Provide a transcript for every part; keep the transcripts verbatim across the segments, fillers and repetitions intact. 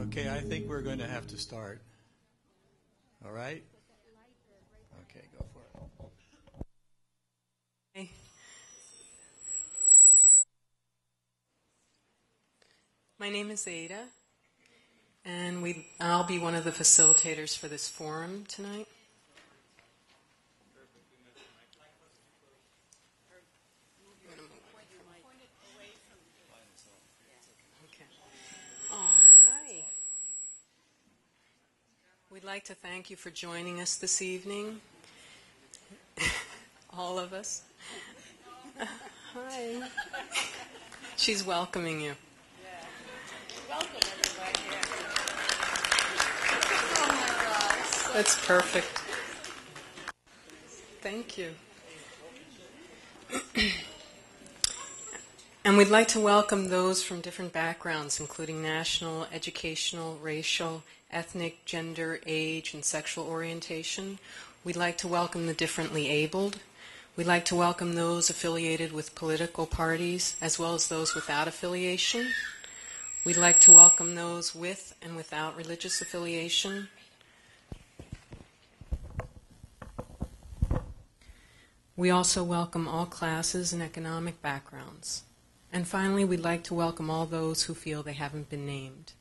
Okay, I think we're going to have to start. All right? Okay, go for it. Hey. My name is Ada, and we, I'll be one of the facilitators for this forum tonight. We'd like to thank you for joining us this evening, all of us. Hi. She's welcoming you. Yeah. Welcome, everybody. Oh, my gosh. That's perfect. Thank you. And we'd like to welcome those from different backgrounds, including national, educational, racial, ethnic, gender, age, and sexual orientation. We'd like to welcome the differently abled. We'd like to welcome those affiliated with political parties, as well as those without affiliation. We'd like to welcome those with and without religious affiliation. We also welcome all classes and economic backgrounds. And finally, we'd like to welcome all those who feel they haven't been named.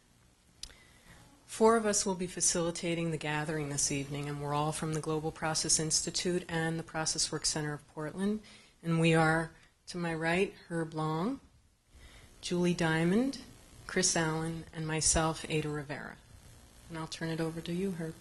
Four of us will be facilitating the gathering this evening, and we're all from the Global Process Institute and the Process Work Center of Portland. And we are, to my right, Herb Long, Julie Diamond, Chris Allen, and myself, Ada Rivera. And I'll turn it over to you, Herb.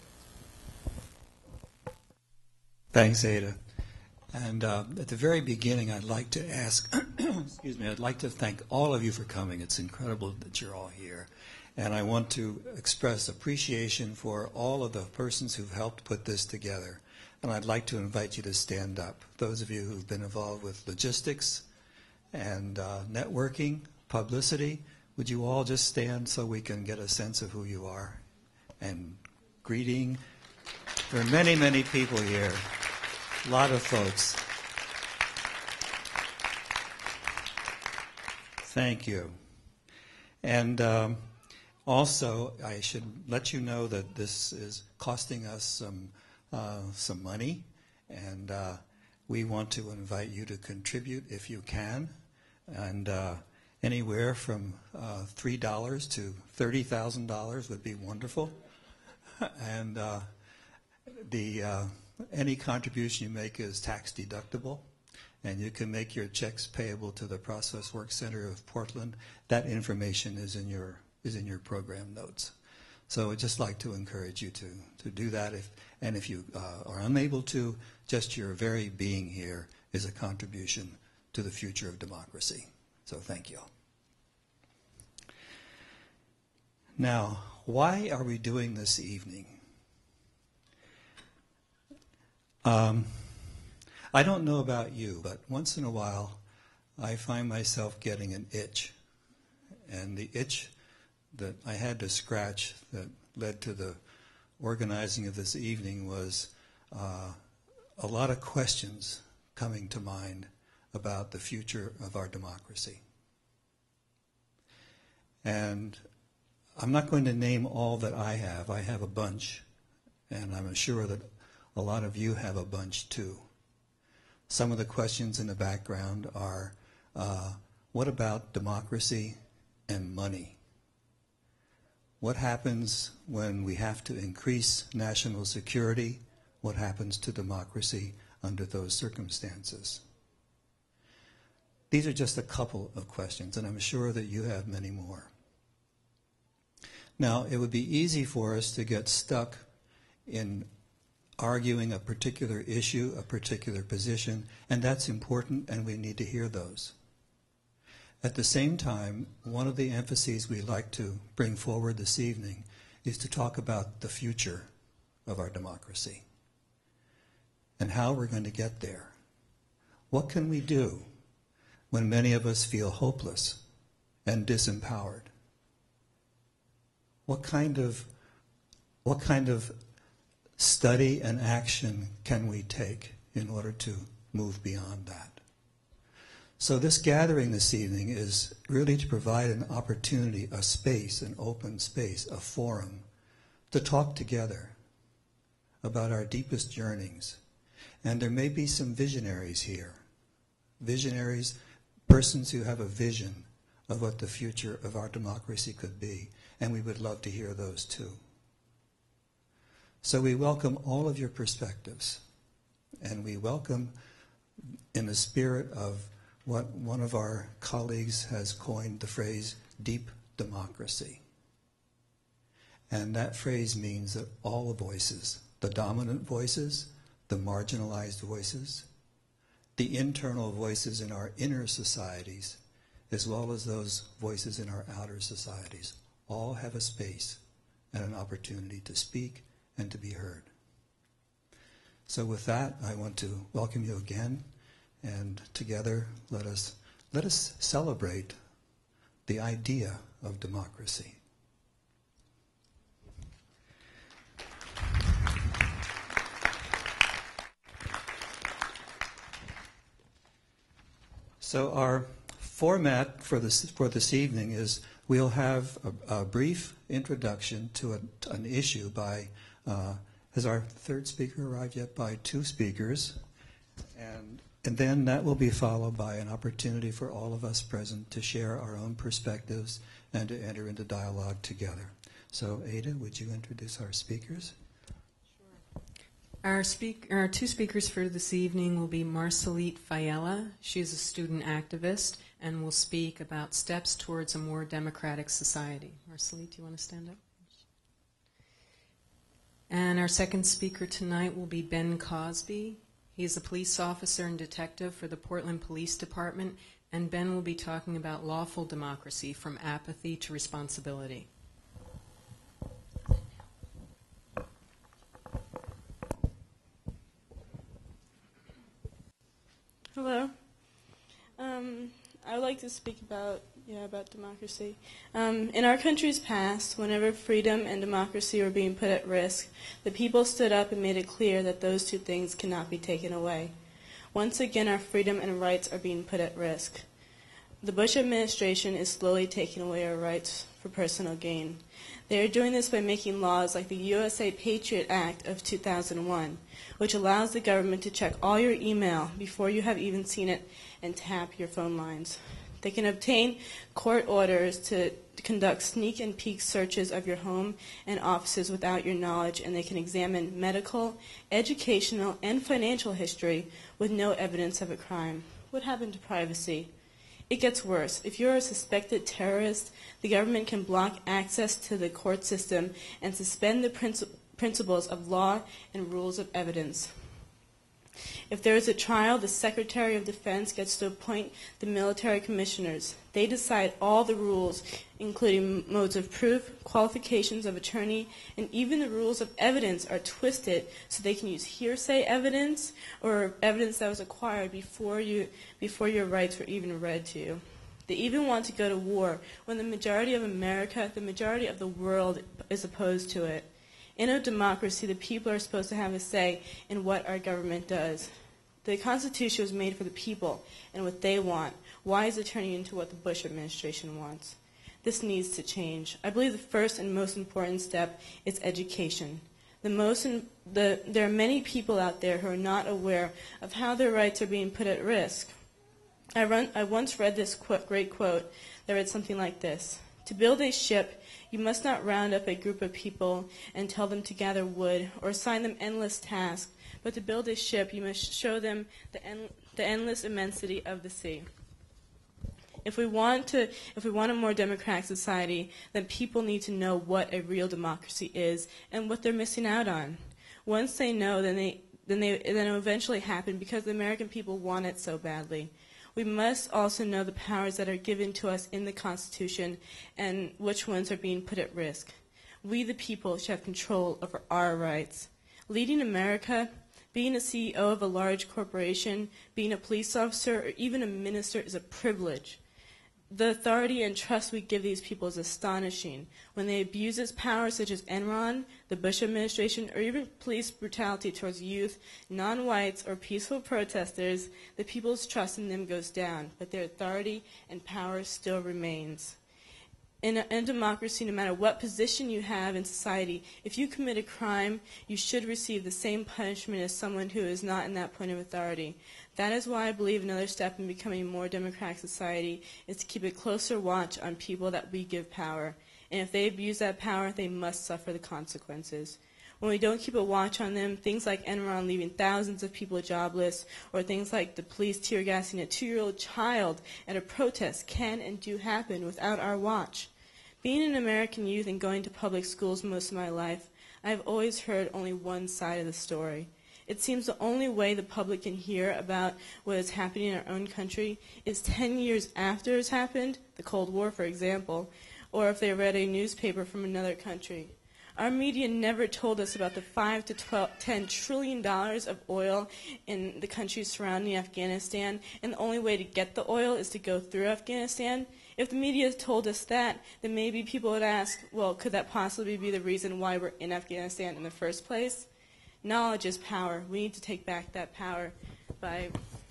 Thanks, Ada. And uh, at the very beginning, I'd like to ask, excuse me, I'd like to thank all of you for coming. It's incredible that you're all here. And I want to express appreciation for all of the persons who've helped put this together. And I'd like to invite you to stand up. Those of you who've been involved with logistics and uh, networking, publicity, would you all just stand so we can get a sense of who you are? And greeting. There are many, many people here. A lot of folks. Thank you. And um, also, I should let you know that this is costing us some uh, some money, and uh, we want to invite you to contribute if you can, and uh, anywhere from uh, three dollars to thirty thousand dollars would be wonderful. And uh, the uh, any contribution you make is tax deductible, and you can make your checks payable to the Process Work Center of Portland. That information is in your is in your program notes. So I'd just like to encourage you to to do that. If and if you uh, are unable to, just your very being here is a contribution to the future of democracy. So thank you. Now, why are we doing this evening? Um, I don't know about you, but once in a while I find myself getting an itch. And the itch that I had to scratch that led to the organizing of this evening was uh, a lot of questions coming to mind about the future of our democracy. And I'm not going to name all that I have. I have a bunch, and I'm sure that a lot of you have a bunch too. Some of the questions in the background are, uh, what about democracy and money? What happens when we have to increase national security? What happens to democracy under those circumstances? These are just a couple of questions, and I'm sure that you have many more. Now, it would be easy for us to get stuck in arguing a particular issue, a particular position, and that's important, and we need to hear those. At the same time, one of the emphases we like to bring forward this evening is to talk about the future of our democracy and how we're going to get there. What can we do when many of us feel hopeless and disempowered? What kind of, what kind of study and action can we take in order to move beyond that? So this gathering this evening is really to provide an opportunity, a space, an open space, a forum, to talk together about our deepest yearnings. And there may be some visionaries here, visionaries, persons who have a vision of what the future of our democracy could be, and we would love to hear those too. So we welcome all of your perspectives, and we welcome, in the spirit of what one of our colleagues has coined the phrase, deep democracy. And that phrase means that all the voices, the dominant voices, the marginalized voices, the internal voices in our inner societies, as well as those voices in our outer societies, all have a space and an opportunity to speak and to be heard. So with that, I want to welcome you again, and together let us let us celebrate the idea of democracy. So our format for this for this evening is we'll have a, a brief introduction to a, to an issue by, uh, has our third speaker arrived yet? By two speakers. And, and then that will be followed by an opportunity for all of us present to share our own perspectives and to enter into dialogue together. So Ada, would you introduce our speakers? Our, speak, our two speakers for this evening will be Marcelite Fiella. She is a student activist and will speak about steps towards a more democratic society. Marcelite, do you want to stand up? And our second speaker tonight will be Ben Cosby. He is a police officer and detective for the Portland Police Department, and Ben will be talking about lawful democracy from apathy to responsibility. Hello. Um, I would like to speak about yeah about democracy. Um, in our country's past, whenever freedom and democracy were being put at risk, the people stood up and made it clear that those two things cannot be taken away. Once again, our freedom and rights are being put at risk. The Bush administration is slowly taking away our rights for personal gain. They are doing this by making laws like the U S A Patriot Act of two thousand one, which allows the government to check all your email before you have even seen it and tap your phone lines. They can obtain court orders to conduct sneak and peek searches of your home and offices without your knowledge, and they can examine medical, educational, and financial history with no evidence of a crime. What happened to privacy? It gets worse. If you're a suspected terrorist, the government can block access to the court system and suspend the princi- principles of law and rules of evidence. If there is a trial, the Secretary of Defense gets to appoint the military commissioners. They decide all the rules, including modes of proof, qualifications of attorney, and even the rules of evidence are twisted so they can use hearsay evidence or evidence that was acquired before you before your rights were even read to you. They even want to go to war when the majority of America, the majority of the world, is opposed to it. In a democracy, the people are supposed to have a say in what our government does. The Constitution was made for the people and what they want. Why is it turning into what the Bush administration wants? This needs to change. I believe the first and most important step is education. The most in, the, there are many people out there who are not aware of how their rights are being put at risk. I, run, I once read this quote, great quote that read something like this. To build a ship, you must not round up a group of people and tell them to gather wood or assign them endless tasks, but to build a ship, you must show them the, en- the endless immensity of the sea. If we want to, if we want a more democratic society, then people need to know what a real democracy is and what they're missing out on. Once they know, then they, then they, then it will eventually happen because the American people want it so badly. We must also know the powers that are given to us in the Constitution and which ones are being put at risk. We, the people, should have control over our rights. Leading America, being a C E O of a large corporation, being a police officer, or even a minister is a privilege. The authority and trust we give these people is astonishing. When they abuse its power, such as Enron, the Bush administration, or even police brutality towards youth, non-whites, or peaceful protesters, the people's trust in them goes down, but their authority and power still remains. In a, in democracy, no matter what position you have in society, if you commit a crime, you should receive the same punishment as someone who is not in that point of authority. That is why I believe another step in becoming a more democratic society is to keep a closer watch on people that we give power. And if they abuse that power, they must suffer the consequences. When we don't keep a watch on them, things like Enron leaving thousands of people jobless, or things like the police tear gassing a two-year-old child at a protest can and do happen without our watch. Being an American youth and going to public schools most of my life, I have always heard only one side of the story. It seems the only way the public can hear about what is happening in our own country is ten years after it's happened, the Cold War, for example, or if they read a newspaper from another country. Our media never told us about the five to twelve, ten trillion dollars of oil in the countries surrounding Afghanistan, and the only way to get the oil is to go through Afghanistan. If the media told us that, then maybe people would ask, well, could that possibly be the reason why we're in Afghanistan in the first place? Knowledge is power. We need to take back that power by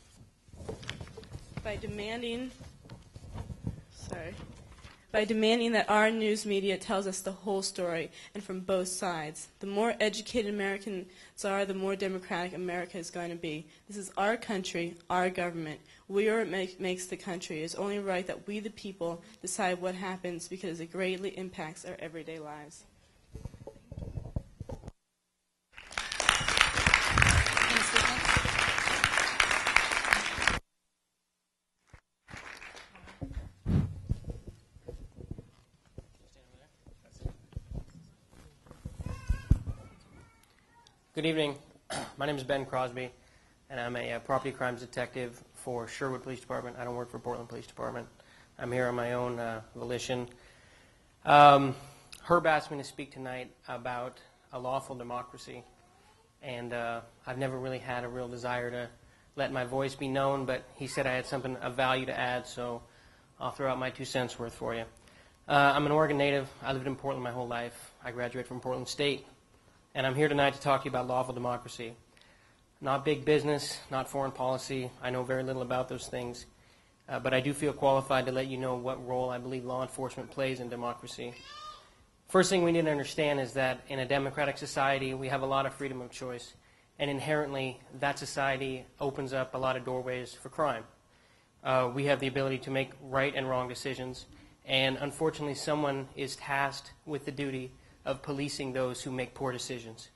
by demanding sorry by demanding that our news media tells us the whole story and from both sides. The more educated Americans are, the more democratic America is going to be. This is our country, our government. We are what make, makes the country. It's only right that we, the people, decide what happens because it greatly impacts our everyday lives. Good evening. My name is Ben Crosby, and I'm a uh, property crimes detective for Sherwood Police Department. I don't work for Portland Police Department. I'm here on my own uh, volition. Um, Herb asked me to speak tonight about a lawful democracy, and uh, I've never really had a real desire to let my voice be known, but he said I had something of value to add, so I'll throw out my two cents worth for you. Uh, I'm an Oregon native. I lived in Portland my whole life. I graduated from Portland State. And I'm here tonight to talk to you about lawful democracy. Not big business, not foreign policy. I know very little about those things. Uh, but I do feel qualified to let you know what role I believe law enforcement plays in democracy. First thing we need to understand is that in a democratic society, we have a lot of freedom of choice. And inherently, that society opens up a lot of doorways for crime. Uh, we have the ability to make right and wrong decisions. And unfortunately, someone is tasked with the duty of policing those who make poor decisions.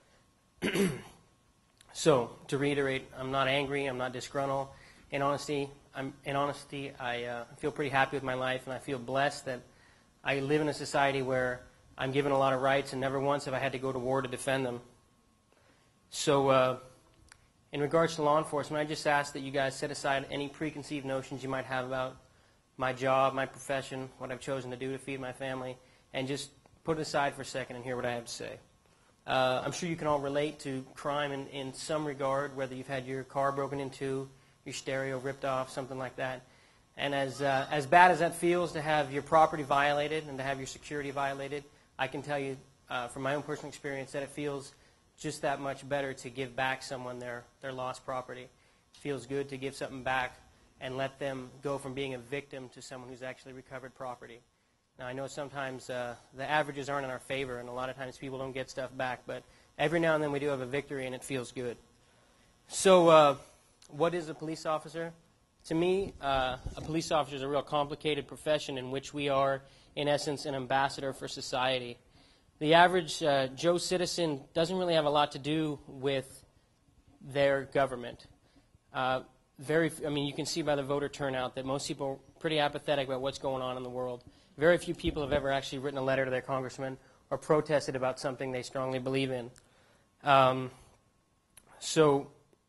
So, to reiterate, I'm not angry, I'm not disgruntled. In honesty, I'm, in honesty, I uh, feel pretty happy with my life, and I feel blessed that I live in a society where I'm given a lot of rights, and never once have I had to go to war to defend them. So, uh, in regards to law enforcement, I just ask that you guys set aside any preconceived notions you might have about my job, my profession, what I've chosen to do to feed my family, and just put it aside for a second and hear what I have to say. Uh, I'm sure you can all relate to crime in, in some regard, whether you've had your car broken into, your stereo ripped off, something like that. And as, uh, as bad as that feels to have your property violated and to have your security violated, I can tell you uh, from my own personal experience that it feels just that much better to give back someone their, their lost property. It feels good to give something back and let them go from being a victim to someone who's actually recovered property. Now, I know sometimes uh, the averages aren't in our favor, and a lot of times people don't get stuff back, but every now and then we do have a victory, and it feels good. So uh, what is a police officer? To me, uh, a police officer is a real complicated profession in which we are, in essence, an ambassador for society. The average uh, Joe citizen doesn't really have a lot to do with their government. Uh, very, I mean, you can see by the voter turnout that most people are pretty apathetic about what's going on in the world. Very few people have ever actually written a letter to their congressman or protested about something they strongly believe in. Um, so,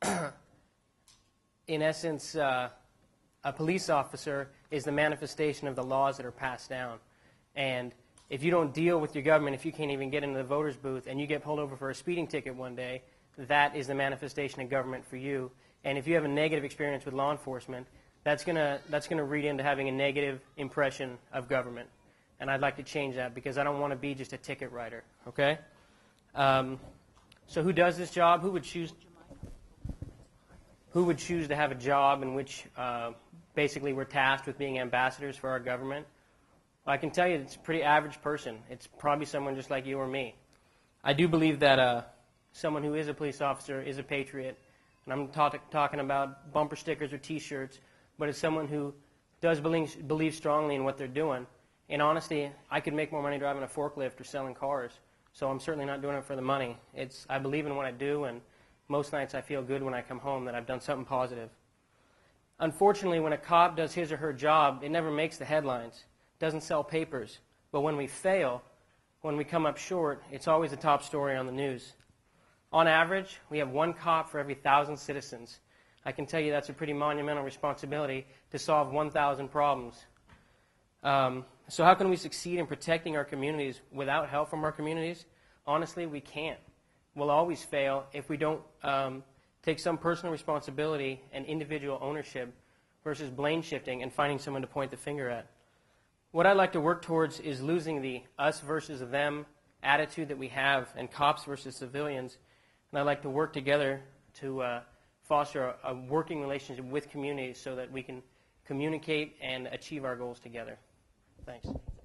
in essence, uh, a police officer is the manifestation of the laws that are passed down. And if you don't deal with your government, if you can't even get into the voter's booth and you get pulled over for a speeding ticket one day, that is the manifestation of government for you. And if you have a negative experience with law enforcement, that's gonna that's gonna read into having a negative impression of government, and I'd like to change that because I don't want to be just a ticket writer. Okay. Um, so who does this job? Who would choose? Who would choose to have a job in which uh, basically we're tasked with being ambassadors for our government? Well, I can tell you it's a pretty average person. It's probably someone just like you or me. I do believe that uh, someone who is a police officer is a patriot, and I'm talk talking about bumper stickers or T-shirts, but it's someone who does believe, believe strongly in what they're doing. In honesty, I could make more money driving a forklift or selling cars, so I'm certainly not doing it for the money. It's, I believe in what I do, and most nights I feel good when I come home that I've done something positive. Unfortunately, when a cop does his or her job, it never makes the headlines, doesn't sell papers. But when we fail, when we come up short, it's always the top story on the news. On average, we have one cop for every thousand citizens. I can tell you that's a pretty monumental responsibility to solve one thousand problems. Um, so how can we succeed in protecting our communities without help from our communities? Honestly, we can't. We'll always fail if we don't um, take some personal responsibility and individual ownership versus blame shifting and finding someone to point the finger at. What I'd like to work towards is losing the us versus them attitude that we have and cops versus civilians. And I'd like to work together to uh, foster a, a working relationship with communities so that we can communicate and achieve our goals together. Thanks.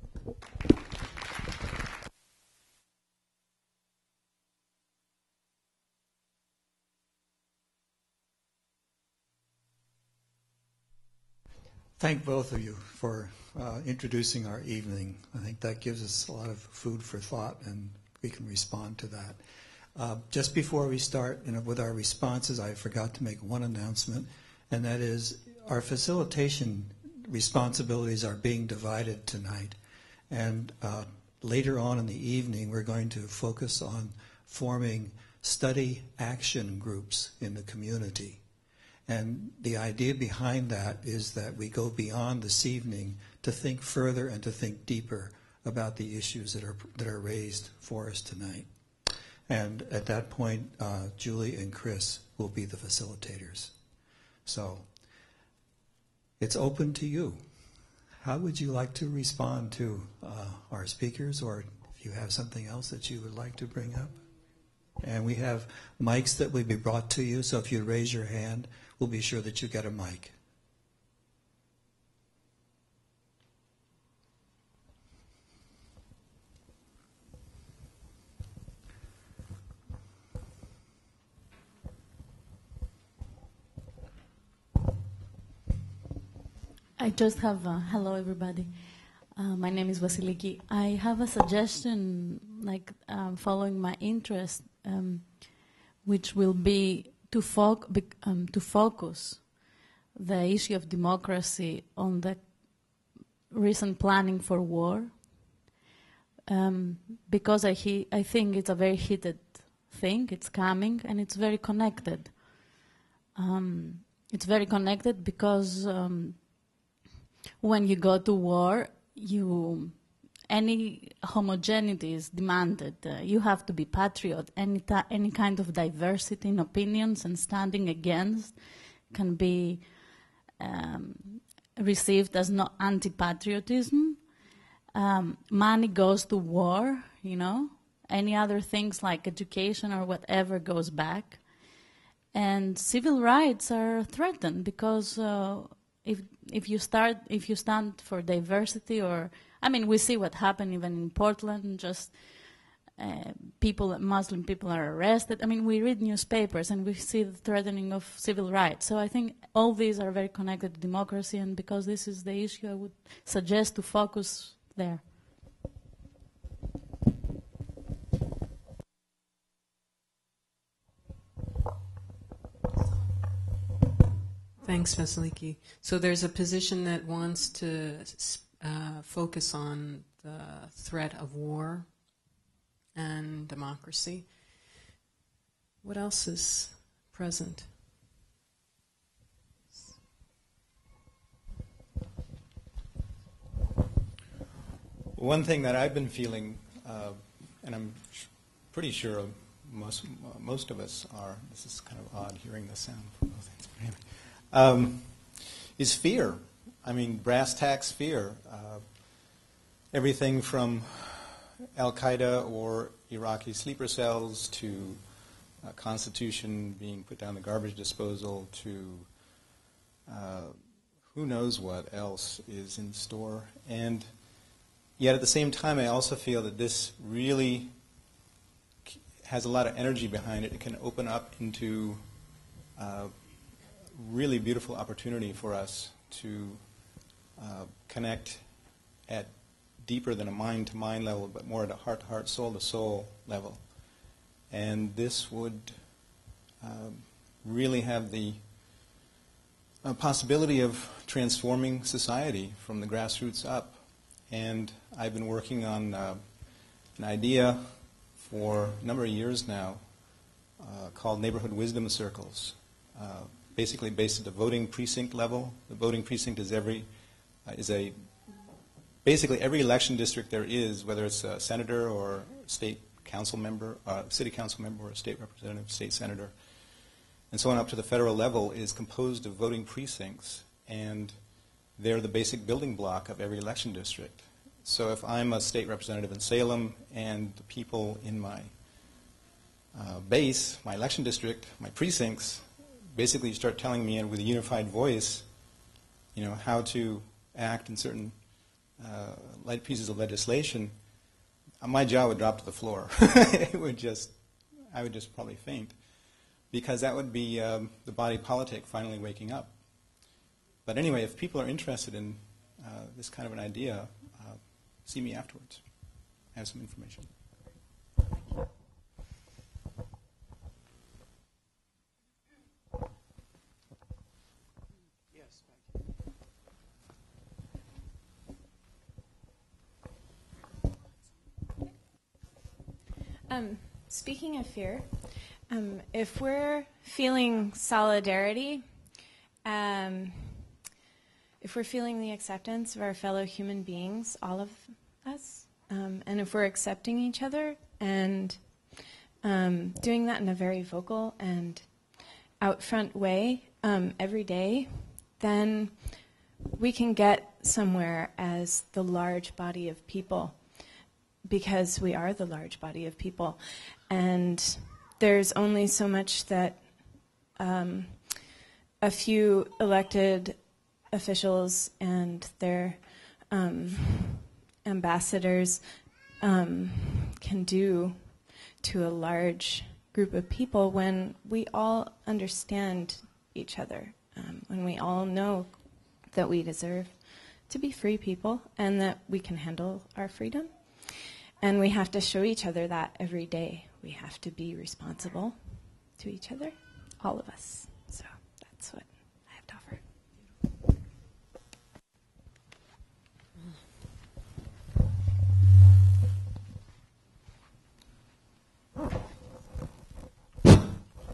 Thank both of you for uh, introducing our evening. I think that gives us a lot of food for thought, and we can respond to that. Uh, just before we start you know, with our responses, I forgot to make one announcement, and that is our facilitation responsibilities are being divided tonight. And uh, later on in the evening, we're going to focus on forming study action groups in the community. And the idea behind that is that we go beyond this evening to think further and to think deeper about the issues that are that are raised for us tonight. And at that point, uh, Julie and Chris will be the facilitators. So it's open to you. How would you like to respond to uh, our speakers, or if you have something else that you would like to bring up? And we have mics that will be brought to you, so if you raise your hand, we'll be sure that you get a mic. I just have, a, hello everybody. Uh, my name is Vasiliki. I have a suggestion, like um, following my interest, um, which will be to, fo um, to focus the issue of democracy on the recent planning for war, um, because I, he I think it's a very heated thing, it's coming, and it's very connected. Um, it's very connected because um, when you go to war, you any homogeneity is demanded. Uh, you have to be patriot. Any any kind of diversity in opinions and standing against can be um, received as not anti-patriotism. Um, money goes to war, you know. Any other things like education or whatever goes back. And civil rights are threatened because uh, if if you start if you stand for diversity, or I mean, we see what happened even in Portland. Just uh, people, Muslim people are arrested. I mean, we read newspapers and we see the threatening of civil rights. So I think all these are very connected to democracy, and because this is the issue, I would suggest to focus there. Thanks, Vasiliki. So there's a position that wants to uh, focus on the threat of war and democracy. What else is present? One thing that I've been feeling, uh, and I'm sh pretty sure most, uh, most of us are, this is kind of odd hearing the sound from both ends. Um, is fear. I mean, brass tacks fear. Uh, everything from Al-Qaeda or Iraqi sleeper cells to uh, Constitution being put down the garbage disposal to uh, who knows what else is in store. And yet at the same time, I also feel that this really has a lot of energy behind it. It can open up into uh, really beautiful opportunity for us to uh, connect at deeper than a mind-to-mind level, but more at a heart-to-heart, soul-to-soul level. And this would uh, really have the uh, possibility of transforming society from the grassroots up. And I've been working on uh, an idea for a number of years now uh, called Neighborhood Wisdom Circles, uh, basically based at the voting precinct level. The voting precinct is every uh, is a basically every election district there is, whether it's a senator or state council member, uh, city council member or a state representative, state senator, and so on up to the federal level, is composed of voting precincts, and they're the basic building block of every election district. So if I'm a state representative in Salem and the people in my uh, base, my election district, my precincts, basically start telling me with a unified voice, you know, how to act in certain uh, light pieces of legislation, my jaw would drop to the floor. It would just, I would just probably faint, because that would be um, the body politic finally waking up. But anyway, if people are interested in uh, this kind of an idea, uh, see me afterwards. I have some information. Um, speaking of fear, um, if we're feeling solidarity, um, if we're feeling the acceptance of our fellow human beings, all of us, um, and if we're accepting each other and um, doing that in a very vocal and out front way um, every day, then we can get somewhere as the large body of people, because we are the large body of people. And there's only so much that um, a few elected officials and their um, ambassadors um, can do to a large group of people when we all understand each other, um, when we all know that we deserve to be free people and that we can handle our freedom. And we have to show each other that every day. We have to be responsible to each other, all of us. So that's what I have to offer.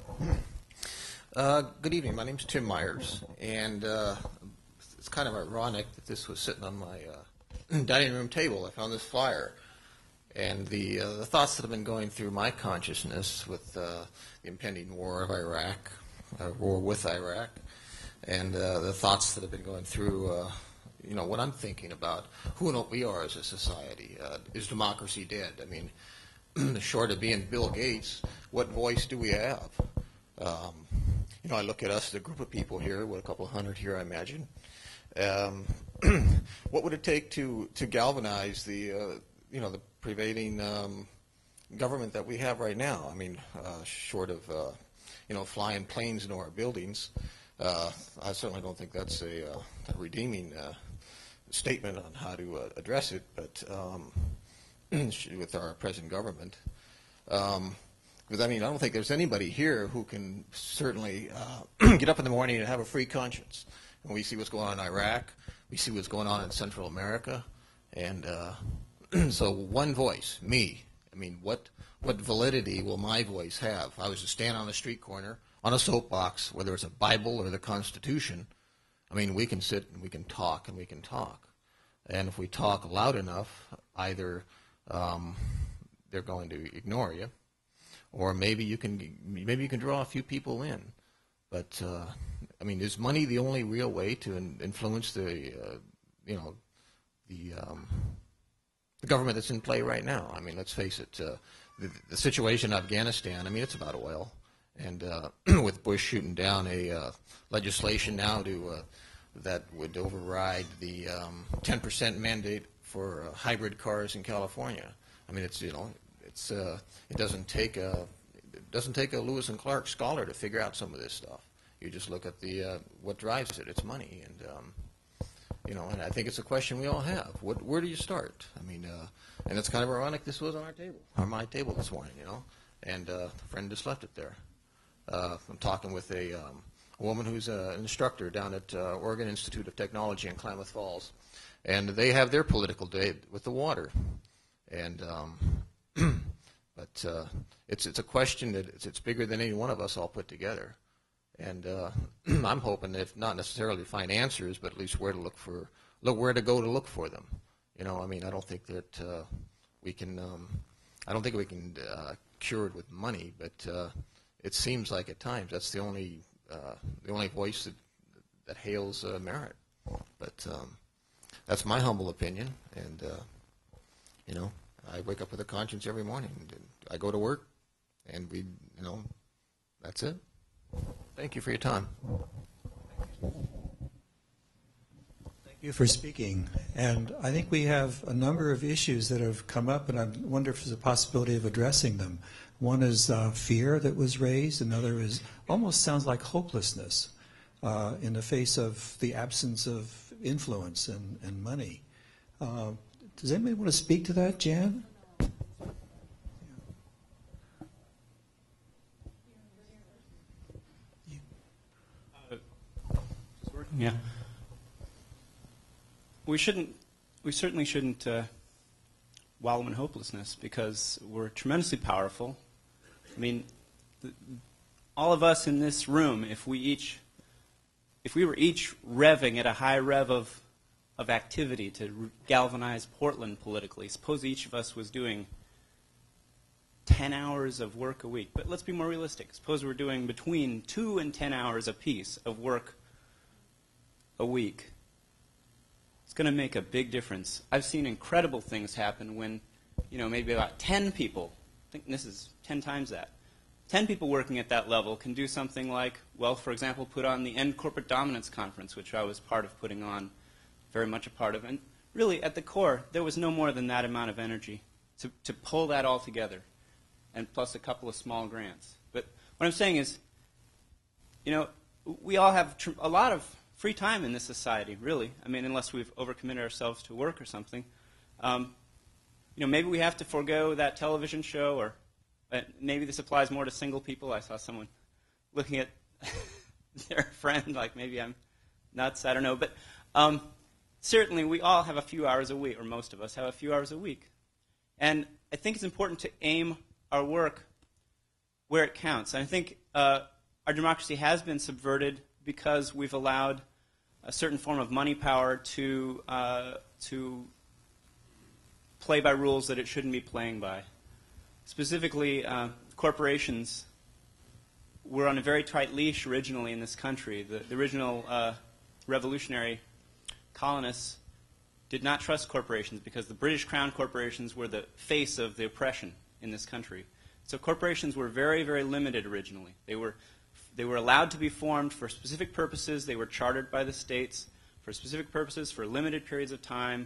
Uh, good evening. My name's Tim Myers, and uh, it's kind of ironic that this was sitting on my uh, dining room table. I found this flyer. And the, uh, the thoughts that have been going through my consciousness with uh, the impending war of Iraq, uh, war with Iraq, and uh, the thoughts that have been going through, uh, you know, what I'm thinking about, who and what we are as a society. Uh, is democracy dead? I mean, short of being Bill Gates, what voice do we have? Um, you know, I look at us, the group of people here, what, a couple hundred here, I imagine. Um, what would it take to, to galvanize the, uh, you know, the prevailing um, government that we have right now? I mean, uh, short of, uh, you know, flying planes into our buildings, uh, I certainly don't think that's a, uh, a redeeming uh, statement on how to uh, address it, but um, with our present government. Um, because, I mean, I don't think there's anybody here who can certainly uh, get up in the morning and have a free conscience. And we see what's going on in Iraq. We see what's going on in Central America. And uh, so one voice, me. I mean, what what validity will my voice have? If I was to stand on a street corner, on a soapbox, whether it's a Bible or the Constitution, I mean, we can sit and we can talk and we can talk. And if we talk loud enough, either um, they're going to ignore you, or maybe you can maybe you can draw a few people in. But uh, I mean, is money the only real way to in, influence the, uh, you know, the um, the government that's in play right now? I mean, let's face it. Uh, the, the situation in Afghanistan. I mean, it's about oil, and uh, with Bush shooting down a uh, legislation now to uh, that would override the um, ten percent mandate for uh, hybrid cars in California. I mean, it's you know, it's uh, it doesn't take a it doesn't take a Lewis and Clark scholar to figure out some of this stuff. You just look at the uh, what drives it. It's money, and um, you know, and I think it's a question we all have. What, where do you start? I mean, uh, and it's kind of ironic. This was on our table, on my table this morning, you know, and uh, a friend just left it there. Uh, I'm talking with a, um, a woman who's uh, an instructor down at uh, Oregon Institute of Technology in Klamath Falls, and they have their political day with the water, and um, but uh, it's it's a question that it's, it's bigger than any one of us all put together. And uh, I'm hoping that, if not necessarily to find answers, but at least where to look for, look where to go to look for them. You know, I mean, I don't think that uh, we can, um, I don't think we can uh, cure it with money, but uh, it seems like at times that's the only, uh, the only voice that that hails uh, merit. But um, that's my humble opinion, and uh, you know, I wake up with a conscience every morning. I go to work, and we, you know, that's it. Thank you for your time. Thank you for speaking. And I think we have a number of issues that have come up, and I wonder if there's a possibility of addressing them. One is uh, fear that was raised. Another is almost sounds like hopelessness uh, in the face of the absence of influence and, and money. Uh, does anybody want to speak to that, Jan? Yeah. We shouldn't, we certainly shouldn't uh, wallow in hopelessness, because we're tremendously powerful. I mean, th- all of us in this room, if we each, if we were each revving at a high rev of, of activity to re- galvanize Portland politically, suppose each of us was doing ten hours of work a week. But let's be more realistic. Suppose we're doing between two and ten hours apiece of work a week. It's going to make a big difference. I've seen incredible things happen when, you know, maybe about ten people, I think this is ten times that, ten people working at that level can do something like, well, for example, put on the End Corporate Dominance Conference, which I was part of putting on, very much a part of. And really, at the core, there was no more than that amount of energy to, to pull that all together, and plus a couple of small grants. But what I'm saying is, you know, we all have tr- a lot of free time in this society, really. I mean, unless we've overcommitted ourselves to work or something. Um, you know, maybe we have to forego that television show, or uh, maybe this applies more to single people. I saw someone looking at their friend like maybe I'm nuts. I don't know. But um, certainly we all have a few hours a week, or most of us have a few hours a week. And I think it's important to aim our work where it counts. And I think uh, our democracy has been subverted because we've allowed a certain form of money power to uh, to play by rules that it shouldn't be playing by. Specifically, uh, corporations were on a very tight leash originally in this country. The, the original uh, revolutionary colonists did not trust corporations because the British Crown corporations were the face of the oppression in this country. So corporations were very, very limited originally. They were They were allowed to be formed for specific purposes. They were chartered by the states for specific purposes for limited periods of time,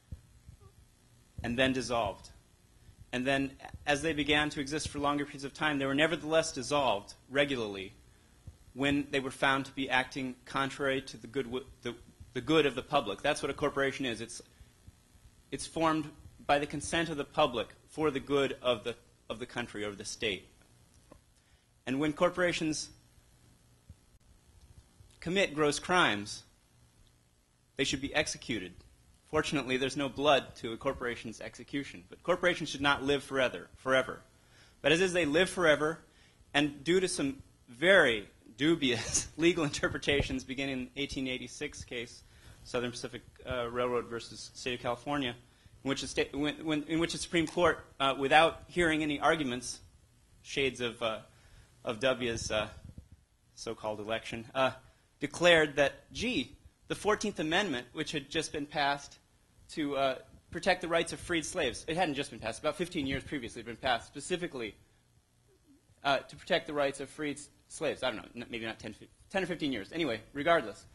and then dissolved. And then as they began to exist for longer periods of time, they were nevertheless dissolved regularly when they were found to be acting contrary to the good, the, the good of the public. That's what a corporation is. It's, it's formed by the consent of the public for the good of the, of the country or the state. And when corporations commit gross crimes, they should be executed. Fortunately, there's no blood to a corporation's execution. But corporations should not live forever. forever. But as is, they live forever, and due to some very dubious legal interpretations beginning in the eighteen eighty-six case, Southern Pacific uh, Railroad versus State of California, in which the, state, when, when, in which the Supreme Court, uh, without hearing any arguments, shades of, uh, of W's uh, so-called election, uh, declared that, gee, the fourteenth Amendment, which had just been passed to uh, protect the rights of freed slaves, it hadn't just been passed, about fifteen years previously it had been passed specifically uh, to protect the rights of freed s- slaves. I don't know, maybe not ten, ten or fifteen years. Anyway, regardless.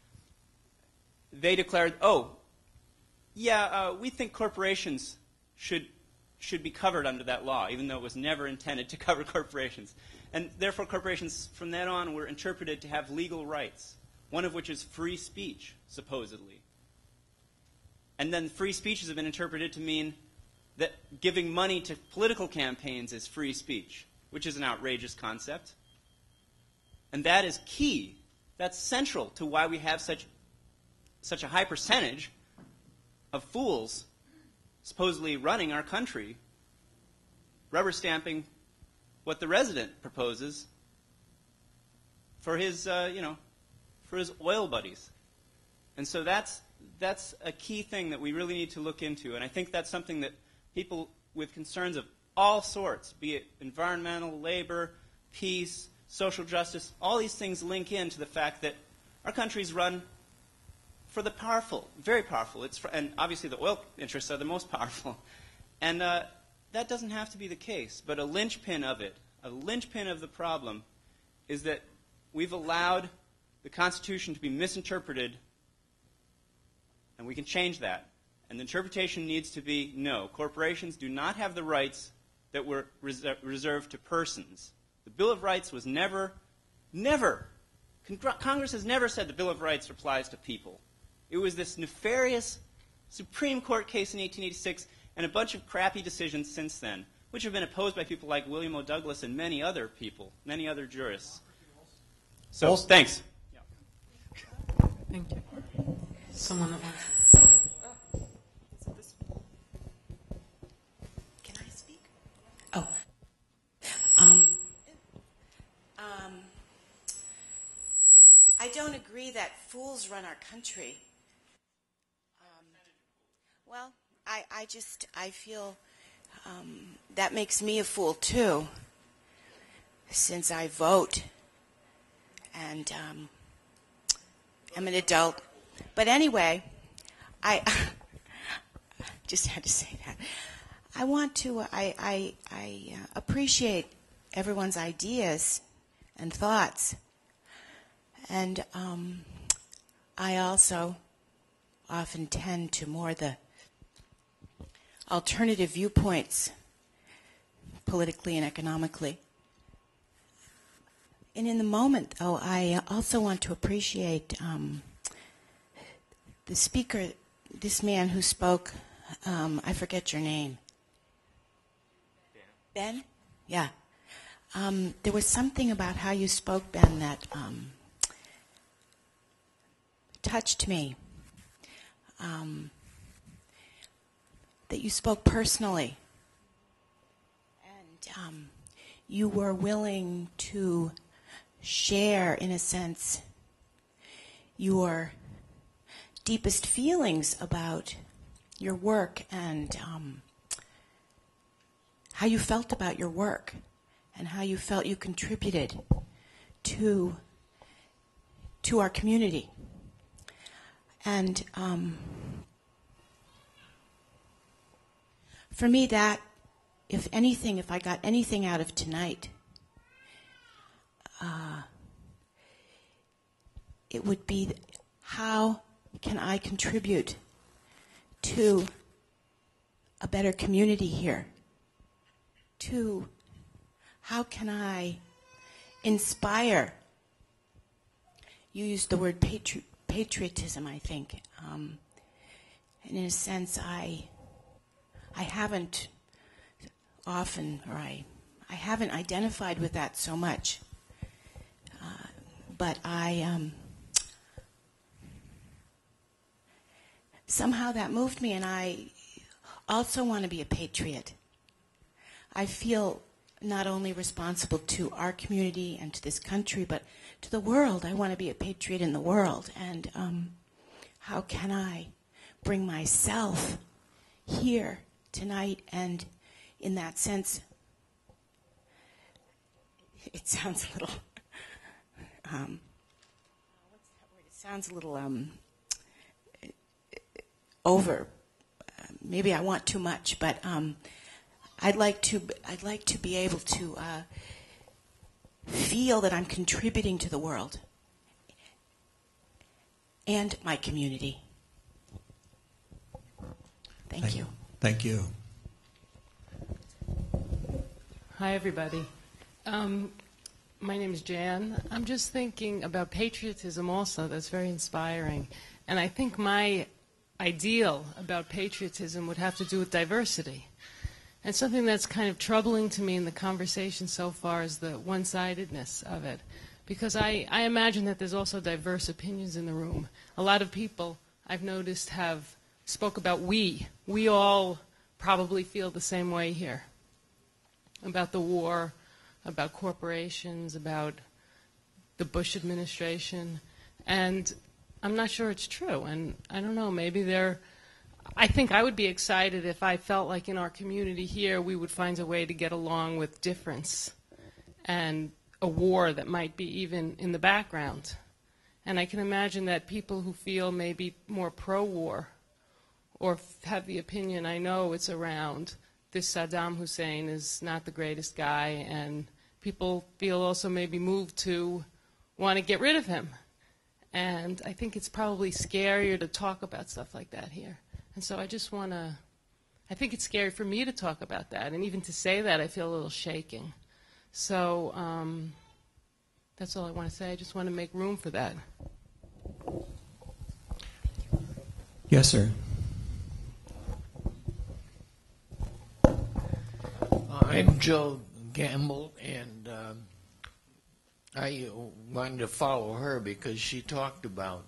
They declared, oh, yeah, uh, we think corporations should should be covered under that law, even though it was never intended to cover corporations. And therefore, corporations from then on were interpreted to have legal rights, one of which is free speech, supposedly. And then free speeches have been interpreted to mean that giving money to political campaigns is free speech, which is an outrageous concept. And that is key. That's central to why we have such, such a high percentage of fools supposedly running our country, rubber stamping what the resident proposes for his, uh, you know, for his oil buddies. And so that's that's a key thing that we really need to look into. And I think that's something that people with concerns of all sorts, be it environmental, labor, peace, social justice, all these things link into the fact that our country's run for the powerful, very powerful. It's for, and obviously the oil interests are the most powerful. And uh, that doesn't have to be the case. But a linchpin of it, a linchpin of the problem, is that we've allowed the Constitution to be misinterpreted, and we can change that. And the interpretation needs to be, no, corporations do not have the rights that were reser- reserved to persons. The Bill of Rights was never, never, Congr- Congress has never said the Bill of Rights applies to people. It was this nefarious Supreme Court case in eighteen eighty-six and a bunch of crappy decisions since then, which have been opposed by people like William O. Douglas and many other people, many other jurists. So, Also- thanks. Thank you. Someone that wants. Can I speak? Oh. Um, um, I don't agree that fools run our country. Um, well, I, I just, I feel um, that makes me a fool too, since I vote and um, I'm an adult. But anyway, I just had to say that. I want to, I, I, I uh, appreciate everyone's ideas and thoughts. And um, I also often tend to more the alternative viewpoints, politically and economically. And in the moment, though, I also want to appreciate um, the speaker, this man who spoke, um, I forget your name. Ben? Ben? Yeah. Um, there was something about how you spoke, Ben, that um, touched me. Um, that you spoke personally. And um, you were willing to share, in a sense, your deepest feelings about your work and um, how you felt about your work and how you felt you contributed to to our community. And um, for me, that, if anything, if I got anything out of tonight, uh, it would be how can I contribute to a better community here? To how can I inspire? You used the word patri- patriotism, I think. Um, and in a sense, I I haven't often, or I, I haven't identified with that so much. Uh, but I, um, somehow that moved me, and I also want to be a patriot. I feel not only responsible to our community and to this country, but to the world. I want to be a patriot in the world. And um, how can I bring myself here tonight? And in that sense, it sounds a little, um, what's sounds a little um, over. Uh, maybe I want too much, but um, I'd like to. I'd like to be able to uh, feel that I'm contributing to the world and my community. Thank, Thank you. Thank you. Hi, everybody. Um, my name is Jan. I'm just thinking about patriotism also. That's very inspiring. And I think my ideal about patriotism would have to do with diversity. And something that's kind of troubling to me in the conversation so far is the one-sidedness of it. Because I, I imagine that there's also diverse opinions in the room. A lot of people I've noticed have spoke about we. We all probably feel the same way here about the war, about corporations, about the Bush administration. And I'm not sure it's true. And I don't know, maybe they're, I think I would be excited if I felt like in our community here we would find a way to get along with difference and a war that might be even in the background. And I can imagine that people who feel maybe more pro-war or have the opinion, I know it's around, this Saddam Hussein is not the greatest guy, and people feel also maybe moved to want to get rid of him. And I think it's probably scarier to talk about stuff like that here. And so I just want to, I think it's scary for me to talk about that, and even to say that I feel a little shaking. So um, that's all I want to say. I just want to make room for that. Yes, sir. I'm Joe Gamble, and um, I wanted to follow her because she talked about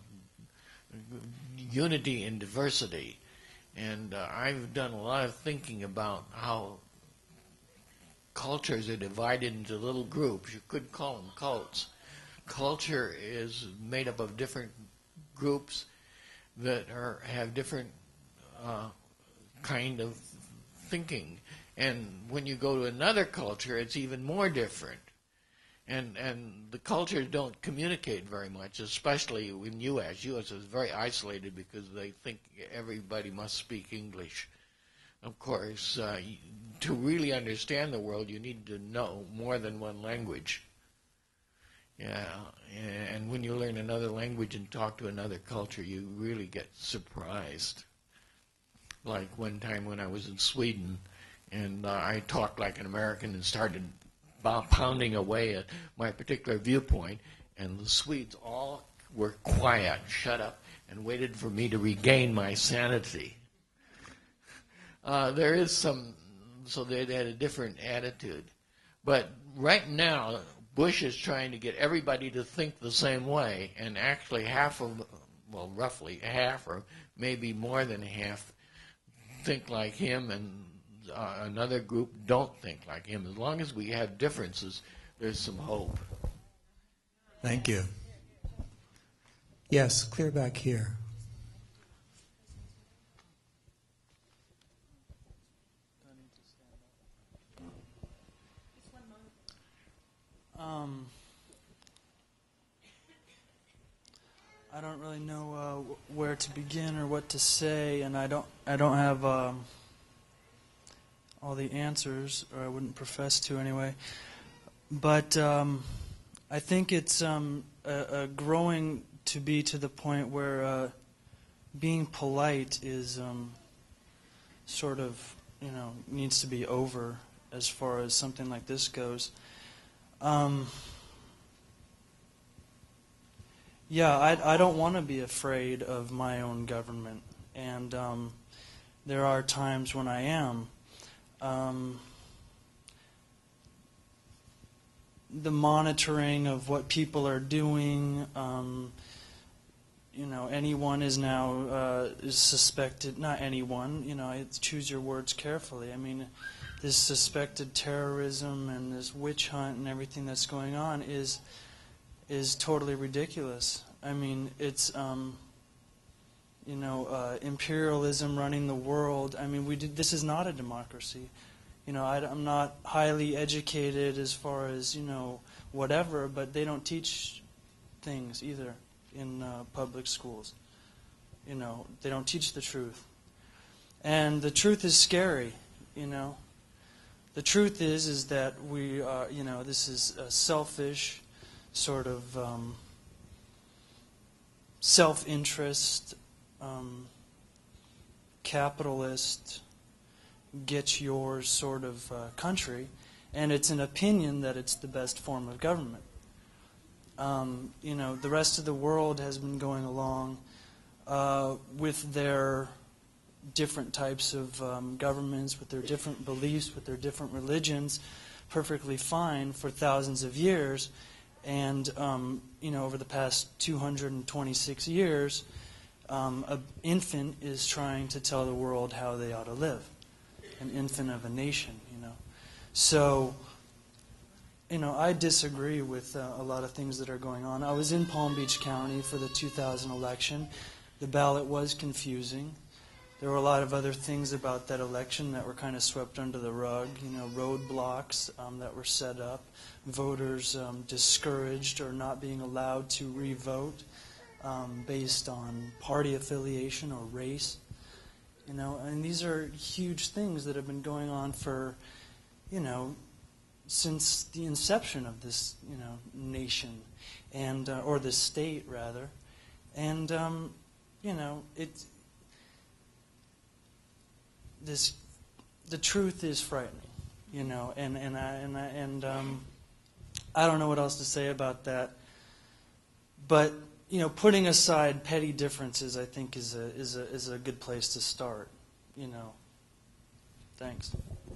unity and diversity. And uh, I've done a lot of thinking about how cultures are divided into little groups. You could call them cults. Culture is made up of different groups that are have different uh, kind of thinking. And when you go to another culture, it's even more different. And and the cultures don't communicate very much, especially in U S U S is very isolated because they think everybody must speak English. Of course, uh, to really understand the world, you need to know more than one language. Yeah, and when you learn another language and talk to another culture, you really get surprised. Like one time when I was in Sweden, and uh, I talked like an American and started pounding away at my particular viewpoint, and the Swedes all were quiet, shut up, and waited for me to regain my sanity. Uh, there is some, so they had a different attitude. But right now, Bush is trying to get everybody to think the same way, and actually half of, well, roughly half, or maybe more than half, think like him, and uh, another group don't think like him. As long as we have differences, there's some hope. Thank you. Yes, clear back here. Um, I don't really know uh, where to begin or what to say, and I don't I don't have um, all the answers, or I wouldn't profess to anyway. But um, I think it's um, a, a growing to be to the point where uh, being polite is um, sort of, you know, needs to be over as far as something like this goes. Um, yeah, I, I don't want to be afraid of my own government, and um, there are times when I am. Um, the monitoring of what people are doing, um, you know, anyone is now uh, is suspected, not anyone, you know, it's, choose your words carefully. I mean, this suspected terrorism and this witch hunt and everything that's going on is is totally ridiculous. I mean, it's um, you know, uh, imperialism running the world. I mean, we did, this is not a democracy. You know, I, I'm not highly educated as far as, you know, whatever, but they don't teach things either. in uh, public schools. You know, they don't teach the truth. And the truth is scary, you know. The truth is, is that we are, you know, this is a selfish sort of um, self-interest, um, capitalist, get yours sort of uh, country, and it's an opinion that it's the best form of government. Um, you know, the rest of the world has been going along uh, with their different types of um, governments, with their different beliefs, with their different religions, perfectly fine for thousands of years. And, um, you know, over the past two hundred twenty-six years, um, an infant is trying to tell the world how they ought to live. An infant of a nation, you know. So, you know, I disagree with uh, a lot of things that are going on. I was in Palm Beach County for the two thousand election. The ballot was confusing. There were a lot of other things about that election that were kind of swept under the rug, you know, roadblocks um, that were set up, voters um, discouraged or not being allowed to re-vote um, based on party affiliation or race. You know, and these are huge things that have been going on for, you know, since the inception of this, you know, nation, and uh, or this state rather, and um, you know, it. This, the truth is frightening, you know, and and I and I and um, I don't know what else to say about that. But you know, putting aside petty differences, I think is a is a is a good place to start. You know. Thanks.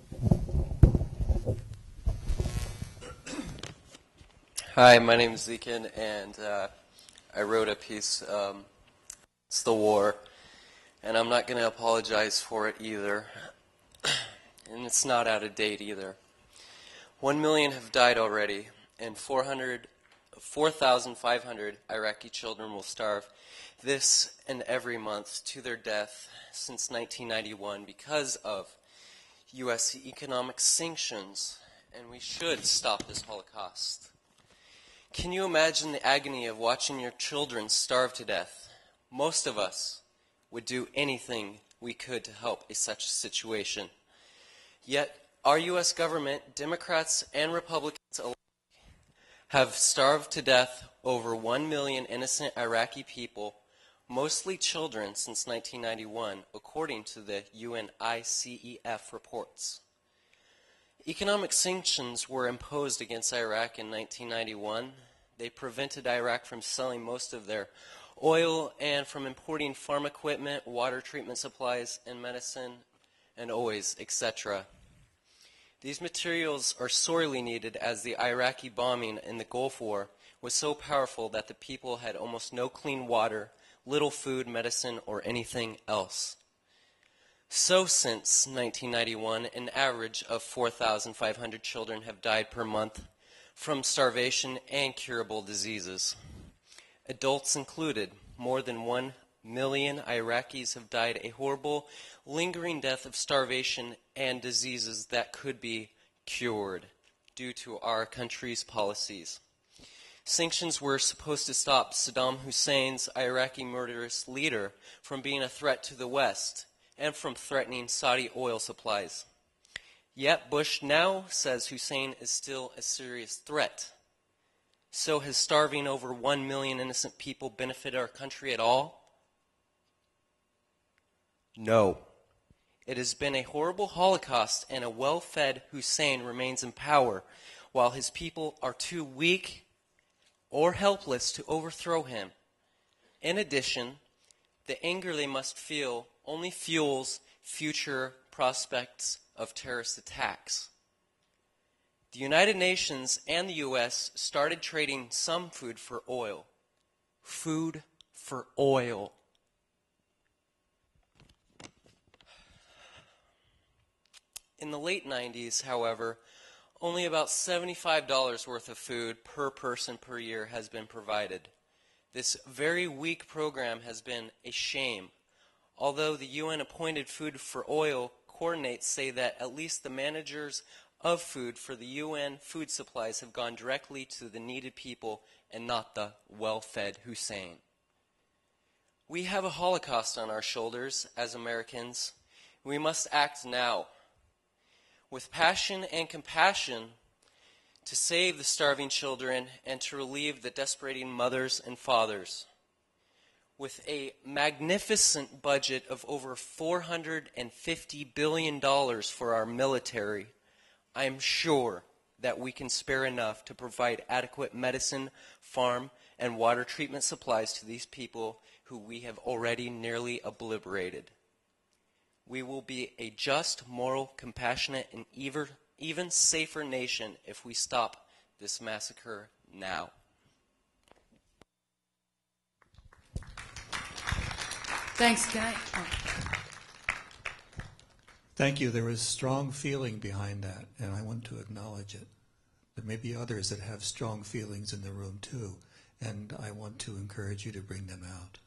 Hi, my name is Zekin, and uh, I wrote a piece. Um, it's the war. And I'm not going to apologize for it either. And it's not out of date either. One million have died already, and four thousand five hundred Iraqi children will starve this and every month to their death since nineteen ninety-one because of U S economic sanctions, and we should stop this Holocaust. Can you imagine the agony of watching your children starve to death? Most of us would do anything we could to help a such situation. Yet, our U S government, Democrats and Republicans alike, have starved to death over one million innocent Iraqi people, mostly children, since nineteen ninety-one, according to the U N I C E F reports. Economic sanctions were imposed against Iraq in nineteen ninety-one. They prevented Iraq from selling most of their oil and from importing farm equipment, water treatment supplies, and medicine, and oils, et cetera. These materials are sorely needed as the Iraqi bombing in the Gulf War was so powerful that the people had almost no clean water, little food, medicine, or anything else. So since nineteen ninety-one, an average of four thousand five hundred children have died per month from starvation and curable diseases. Adults included, more than one million Iraqis have died a horrible, lingering death of starvation and diseases that could be cured due to our country's policies. Sanctions were supposed to stop Saddam Hussein's Iraqi murderous leader from being a threat to the West and from threatening Saudi oil supplies. Yet Bush now says Hussein is still a serious threat. So has starving over one million innocent people benefited our country at all? No. It has been a horrible Holocaust, and a well-fed Hussein remains in power while his people are too weak or helpless to overthrow him. In addition, the anger they must feel only fuels future prospects of terrorist attacks. The United Nations and the U S started trading some food for oil. Food for oil. In the late nineties, however, only about seventy-five dollars worth of food per person per year has been provided. This very weak program has been a shame. Although the U N-appointed Food for Oil coordinates say that at least the managers of food for the U N food supplies have gone directly to the needed people and not the well-fed Hussein. We have a Holocaust on our shoulders as Americans. We must act now with passion and compassion to save the starving children and to relieve the desperating mothers and fathers. With a magnificent budget of over four hundred fifty billion dollars for our military, I am sure that we can spare enough to provide adequate medicine, farm, and water treatment supplies to these people who we have already nearly obliterated. We will be a just, moral, compassionate, and even safer nation if we stop this massacre now. Thanks. Can I? Oh. Thank you. There was strong feeling behind that, and I want to acknowledge it. There may be others that have strong feelings in the room too, and I want to encourage you to bring them out.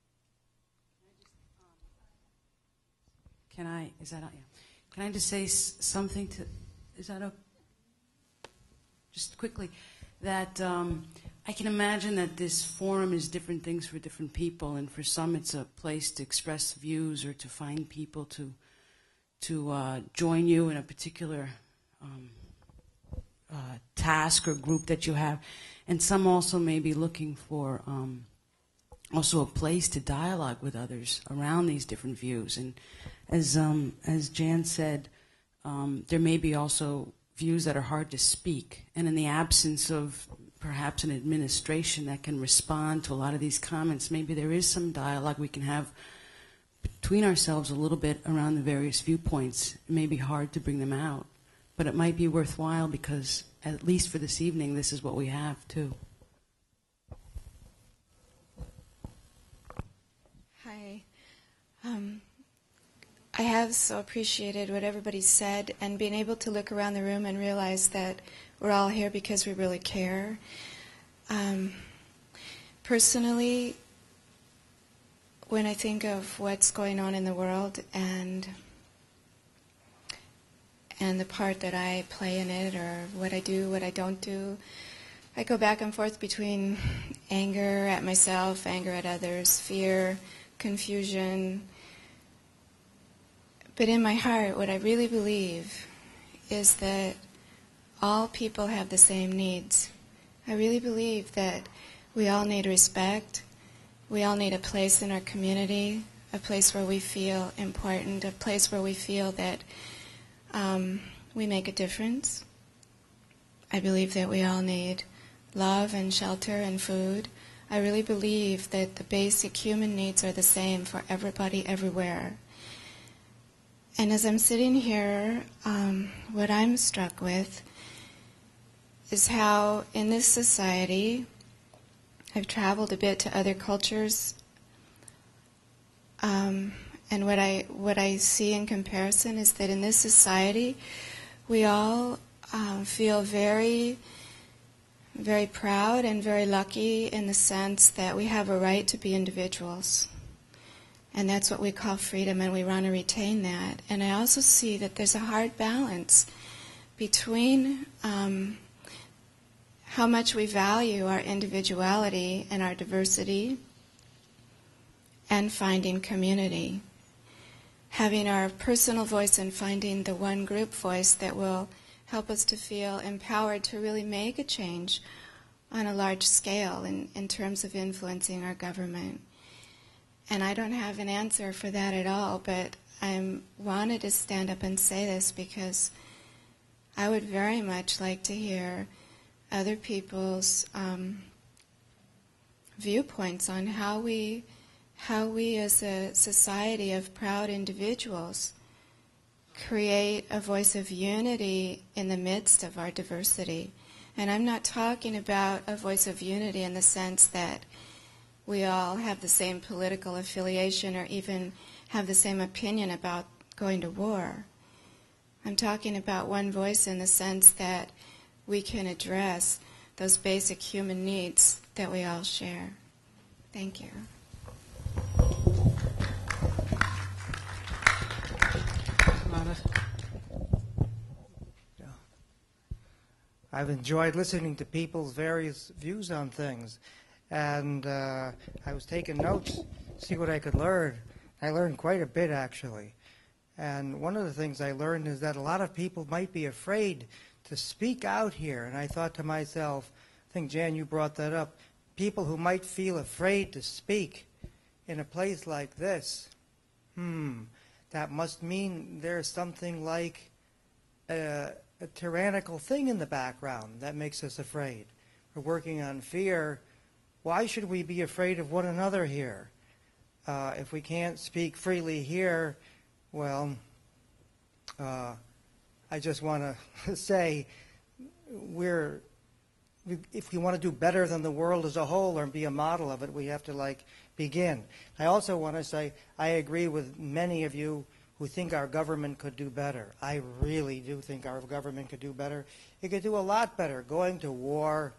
Can I? Is that? Yeah. Can I just say s- something to? Is that okay? Just quickly, that um, I can imagine that this forum is different things for different people, and for some it's a place to express views or to find people to to uh, join you in a particular um, uh, task or group that you have, and some also may be looking for um, also a place to dialogue with others around these different views. And as um, as Jan said, um, there may be also views that are hard to speak, and in the absence of perhaps an administration that can respond to a lot of these comments, maybe there is some dialogue we can have between ourselves a little bit around the various viewpoints. It may be hard to bring them out, but it might be worthwhile because, at least for this evening, this is what we have too. Hi. Um, I have so appreciated what everybody said and being able to look around the room and realize that we're all here because we really care. Um, personally, when I think of what's going on in the world and and the part that I play in it, or what I do, what I don't do, I go back and forth between anger at myself, anger at others, fear, confusion. But in my heart, what I really believe is that all people have the same needs. I really believe that we all need respect. We all need a place in our community, a place where we feel important, a place where we feel that um, we make a difference. I believe that we all need love and shelter and food. I really believe that the basic human needs are the same for everybody everywhere. And as I'm sitting here, um, what I'm struck with is how in this society, I've traveled a bit to other cultures, um, and what I what I see in comparison is that in this society, we all um, feel very, very proud and very lucky in the sense that we have a right to be individuals. And that's what we call freedom, and we want to retain that. And I also see that there's a hard balance between um, how much we value our individuality and our diversity and finding community. Having our personal voice and finding the one group voice that will help us to feel empowered to really make a change on a large scale in, in terms of influencing our government. And I don't have an answer for that at all, but I wanted to stand up and say this because I would very much like to hear other people's um, viewpoints on how we, how we as a society of proud individuals create a voice of unity in the midst of our diversity. And I'm not talking about a voice of unity in the sense that we all have the same political affiliation or even have the same opinion about going to war. I'm talking about one voice in the sense that we can address those basic human needs that we all share. Thank you. I've enjoyed listening to people's various views on things. And uh, I was taking notes see what I could learn. I learned quite a bit, actually. And one of the things I learned is that a lot of people might be afraid to speak out here. And I thought to myself, I think, Jan, you brought that up, people who might feel afraid to speak in a place like this, hmm, that must mean there's something like a, a tyrannical thing in the background that makes us afraid. We're working on fear. Why should we be afraid of one another here? Uh, if we can't speak freely here, well, uh, I just want to say we're, if we want to do better than the world as a whole or be a model of it, we have to, like, begin. I also want to say I agree with many of you who think our government could do better. I really do think our government could do better. It could do a lot better. Going to war,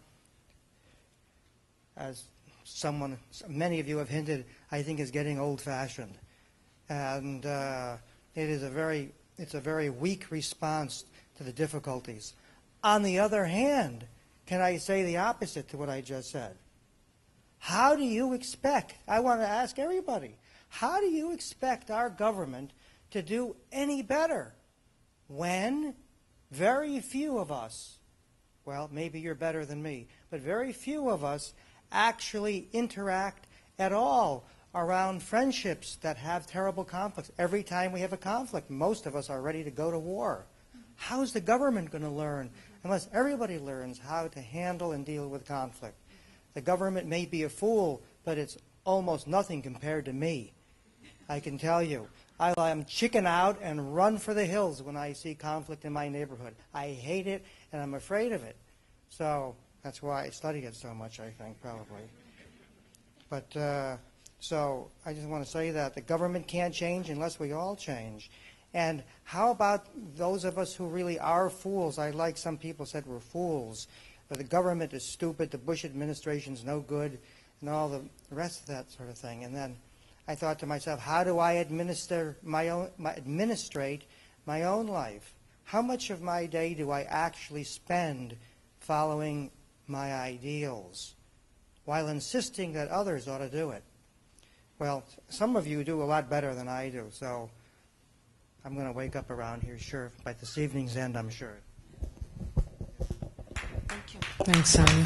as someone, many of you have hinted, I think is getting old-fashioned. And uh, it is a very, it's a very weak response to the difficulties. On the other hand, can I say the opposite to what I just said? How do you expect, I want to ask everybody, how do you expect our government to do any better when very few of us, well, maybe you're better than me, but very few of us actually interact at all around friendships that have terrible conflicts? Every time we have a conflict, most of us are ready to go to war. How's the government going to learn unless everybody learns how to handle and deal with conflict? The government may be a fool, but it's almost nothing compared to me. I can tell you. I am chicken out and run for the hills when I see conflict in my neighborhood. I hate it, and I'm afraid of it. So that's why I study it so much, I think, probably. But uh, so I just want to say that the government can't change unless we all change. And how about those of us who really are fools? I like some people said we're fools. But the government is stupid, the Bush administration's no good, and all the rest of that sort of thing. And then I thought to myself, how do I administer my own, my, administrate my own life? How much of my day do I actually spend following my ideals while insisting that others ought to do it? Well, some of you do a lot better than I do, so I'm going to wake up around here, sure. By this evening's end, I'm sure. Thank you. Thanks, Sonia.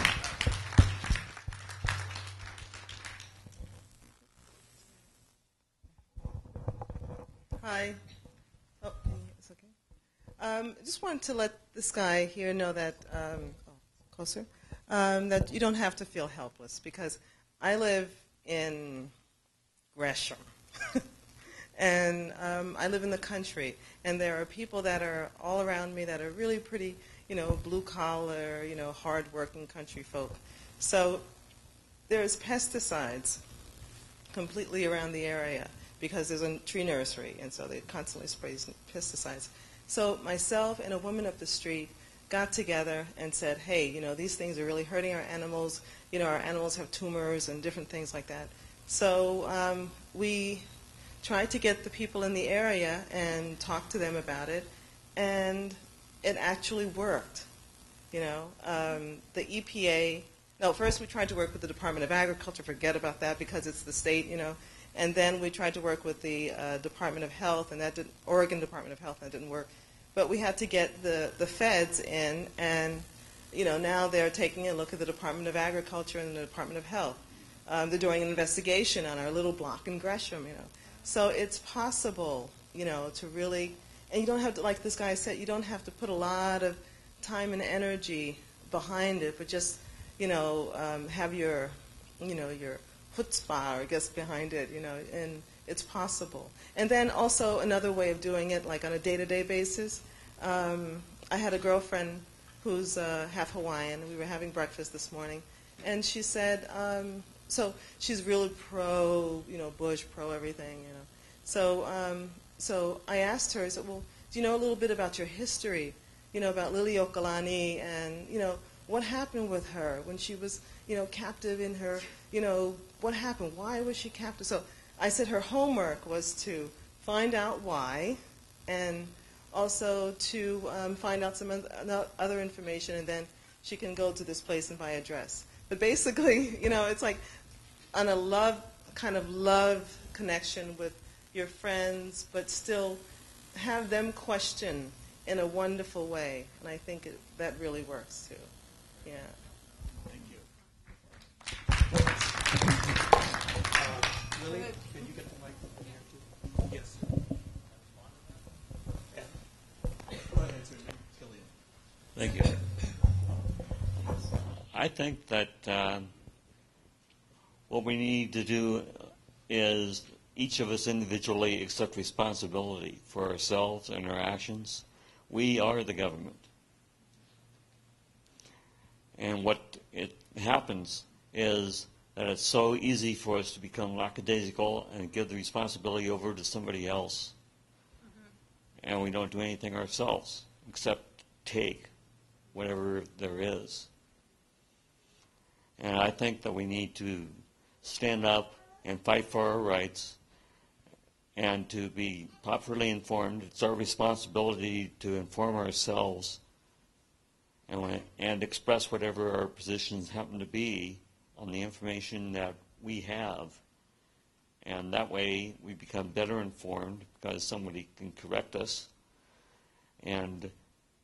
Hi. Oh, it's okay. Um, just wanted to let this guy here know that, um, oh, closer, um, that you don't have to feel helpless, because I live in Gresham. And um, I live in the country, and there are people that are all around me that are really pretty, you know, blue-collar, you know, hard-working country folk. So there's pesticides completely around the area because there's a tree nursery, and so they constantly spray pesticides. So myself and a woman up the street got together and said, hey, you know, these things are really hurting our animals. You know, our animals have tumors and different things like that. So um, we tried to get the people in the area and talk to them about it, and it actually worked. You know, um, the E P A, no, first we tried to work with the Department of Agriculture, forget about that because it's the state, you know, and then we tried to work with the uh, Department of Health, and that didn't, Oregon Department of Health, and that didn't work. But we had to get the, the feds in, and, you know, now they're taking a look at the Department of Agriculture and the Department of Health. Um, they're doing an investigation on our little block in Gresham, you know. So it's possible, you know, to really, and you don't have to, like this guy said, you don't have to put a lot of time and energy behind it, but just, you know, um, have your, you know, your chutzpah, I guess, behind it, you know, and it's possible. And then also another way of doing it, like on a day-to-day basis, um, I had a girlfriend who's uh, half Hawaiian. We were having breakfast this morning, and she said, um, so she's really pro, you know, Bush, pro everything, you know. So, um, so I asked her, I said, well, do you know a little bit about your history, you know, about Liliuokalani, and, you know, what happened with her when she was, you know, captive in her, you know, what happened? Why was she captive? So I said her homework was to find out why, and also to um, find out some other information, and then she can go to this place and buy a dress. But basically, you know, it's like on a love kind of love connection with your friends, but still have them question in a wonderful way. And I think it, that really works too. Yeah. Thank you. Uh, Lily, can you get the mic in here too? Yes. Go ahead, sir. Killian. Thank you. I think that um, what we need to do is each of us individually accept responsibility for ourselves and our actions. We are the government. And what it happens is that it's so easy for us to become lackadaisical and give the responsibility over to somebody else. Mm-hmm. And we don't do anything ourselves except take whatever there is. And I think that we need to stand up and fight for our rights and to be properly informed. It's our responsibility to inform ourselves and, when, and express whatever our positions happen to be on the information that we have. And that way we become better informed because somebody can correct us. And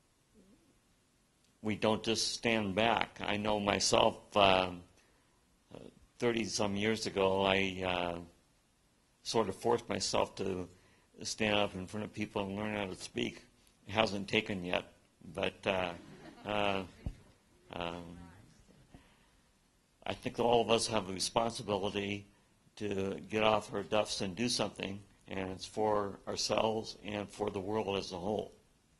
we don't just stand back. I know myself, um, thirty-some years ago, I uh, sort of forced myself to stand up in front of people and learn how to speak. It hasn't taken yet, but uh, uh, um, I think all of us have a responsibility to get off our duffs and do something, and it's for ourselves and for the world as a whole.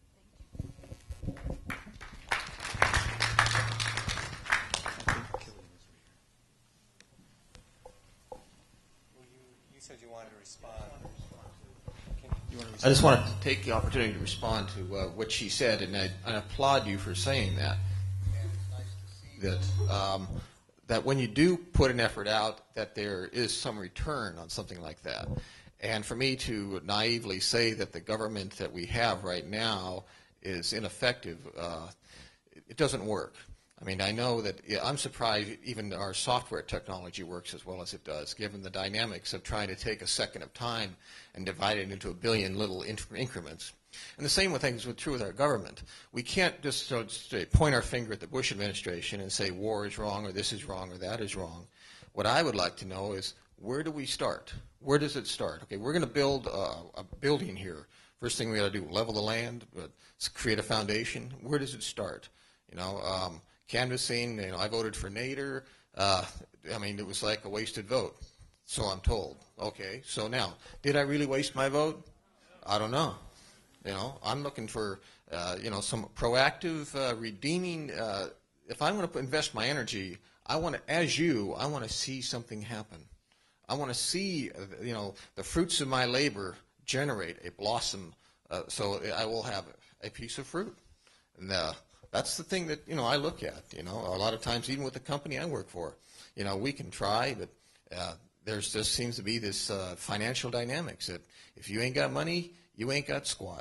I just wanted to take the opportunity to respond to uh, what she said, and I, I applaud you for saying that. And it's nice to see that, um, that when you do put an effort out, that there is some return on something like that. And for me to naively say that the government that we have right now is ineffective, uh, it, it doesn't work. I mean, I know that yeah, I'm surprised even our software technology works as well as it does, given the dynamics of trying to take a second of time and divide it into a billion little increments. And the same thing is true with our government. We can't just, so to point our finger at the Bush administration and say war is wrong or this is wrong or that is wrong. What I would like to know is, where do we start? Where does it start? Okay, we're going to build a, a building here. First thing we got to do, level the land, but create a foundation. Where does it start? You know, um, canvassing, you know, I voted for Nader. Uh, I mean, it was like a wasted vote, so I'm told. Okay, so now, did I really waste my vote? I don't know. You know, I'm looking for, uh, you know, some proactive, uh, redeeming. Uh, if I'm going to invest my energy, I want to, as you, I want to see something happen. I want to see, uh, you know, the fruits of my labor generate a blossom, uh, so I will have a piece of fruit. And uh, that's the thing that, you know, I look at, you know, a lot of times even with the company I work for. You know, we can try, but uh, there's just seems to be this uh, financial dynamics that if you ain't got money, you ain't got squat.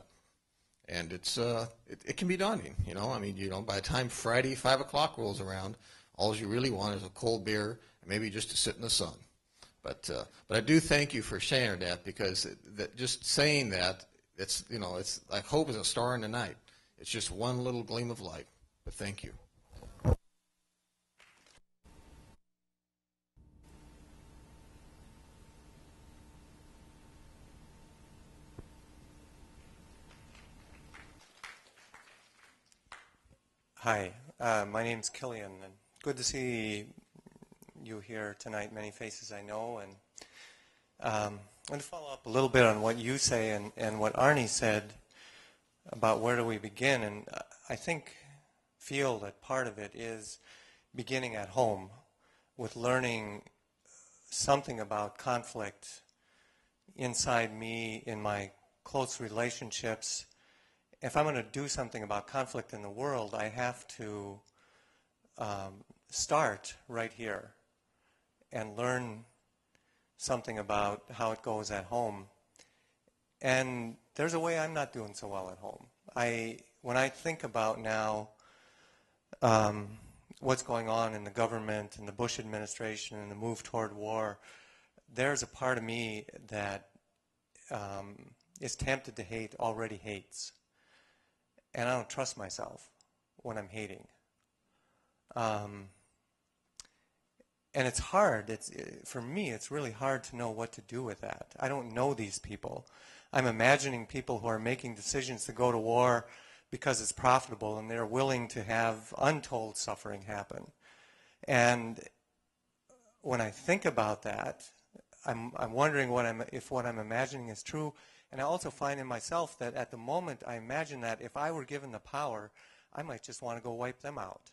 And it's uh, it, it can be daunting, you know. I mean, you know, by the time Friday, five o'clock rolls around, all you really want is a cold beer and maybe just to sit in the sun. But uh, but I do thank you for sharing that, because it, that just saying that, it's, you know, it's like hope is a star in the night. It's just one little gleam of light. But thank you. Hi, uh, my name's Killian, and good to see you here tonight. Many faces I know, and um, I'm going to follow up a little bit on what you say and, and what Arnie said about where do we begin. And I think, feel that part of it is beginning at home with learning something about conflict inside me in my close relationships. If I'm going to do something about conflict in the world, I have to um, start right here and learn something about how it goes at home. And there's a way I'm not doing so well at home. I, when I think about now um, what's going on in the government and the Bush administration and the move toward war, there's a part of me that um, is tempted to hate already hates. And I don't trust myself when I'm hating. Um, and it's hard. It's, for me, it's really hard to know what to do with that. I don't know these people. I'm imagining people who are making decisions to go to war because it's profitable, and they're willing to have untold suffering happen. And when I think about that, I'm, I'm wondering what I'm, if what I'm imagining is true. And I also find in myself that at the moment I imagine that if I were given the power, I might just want to go wipe them out.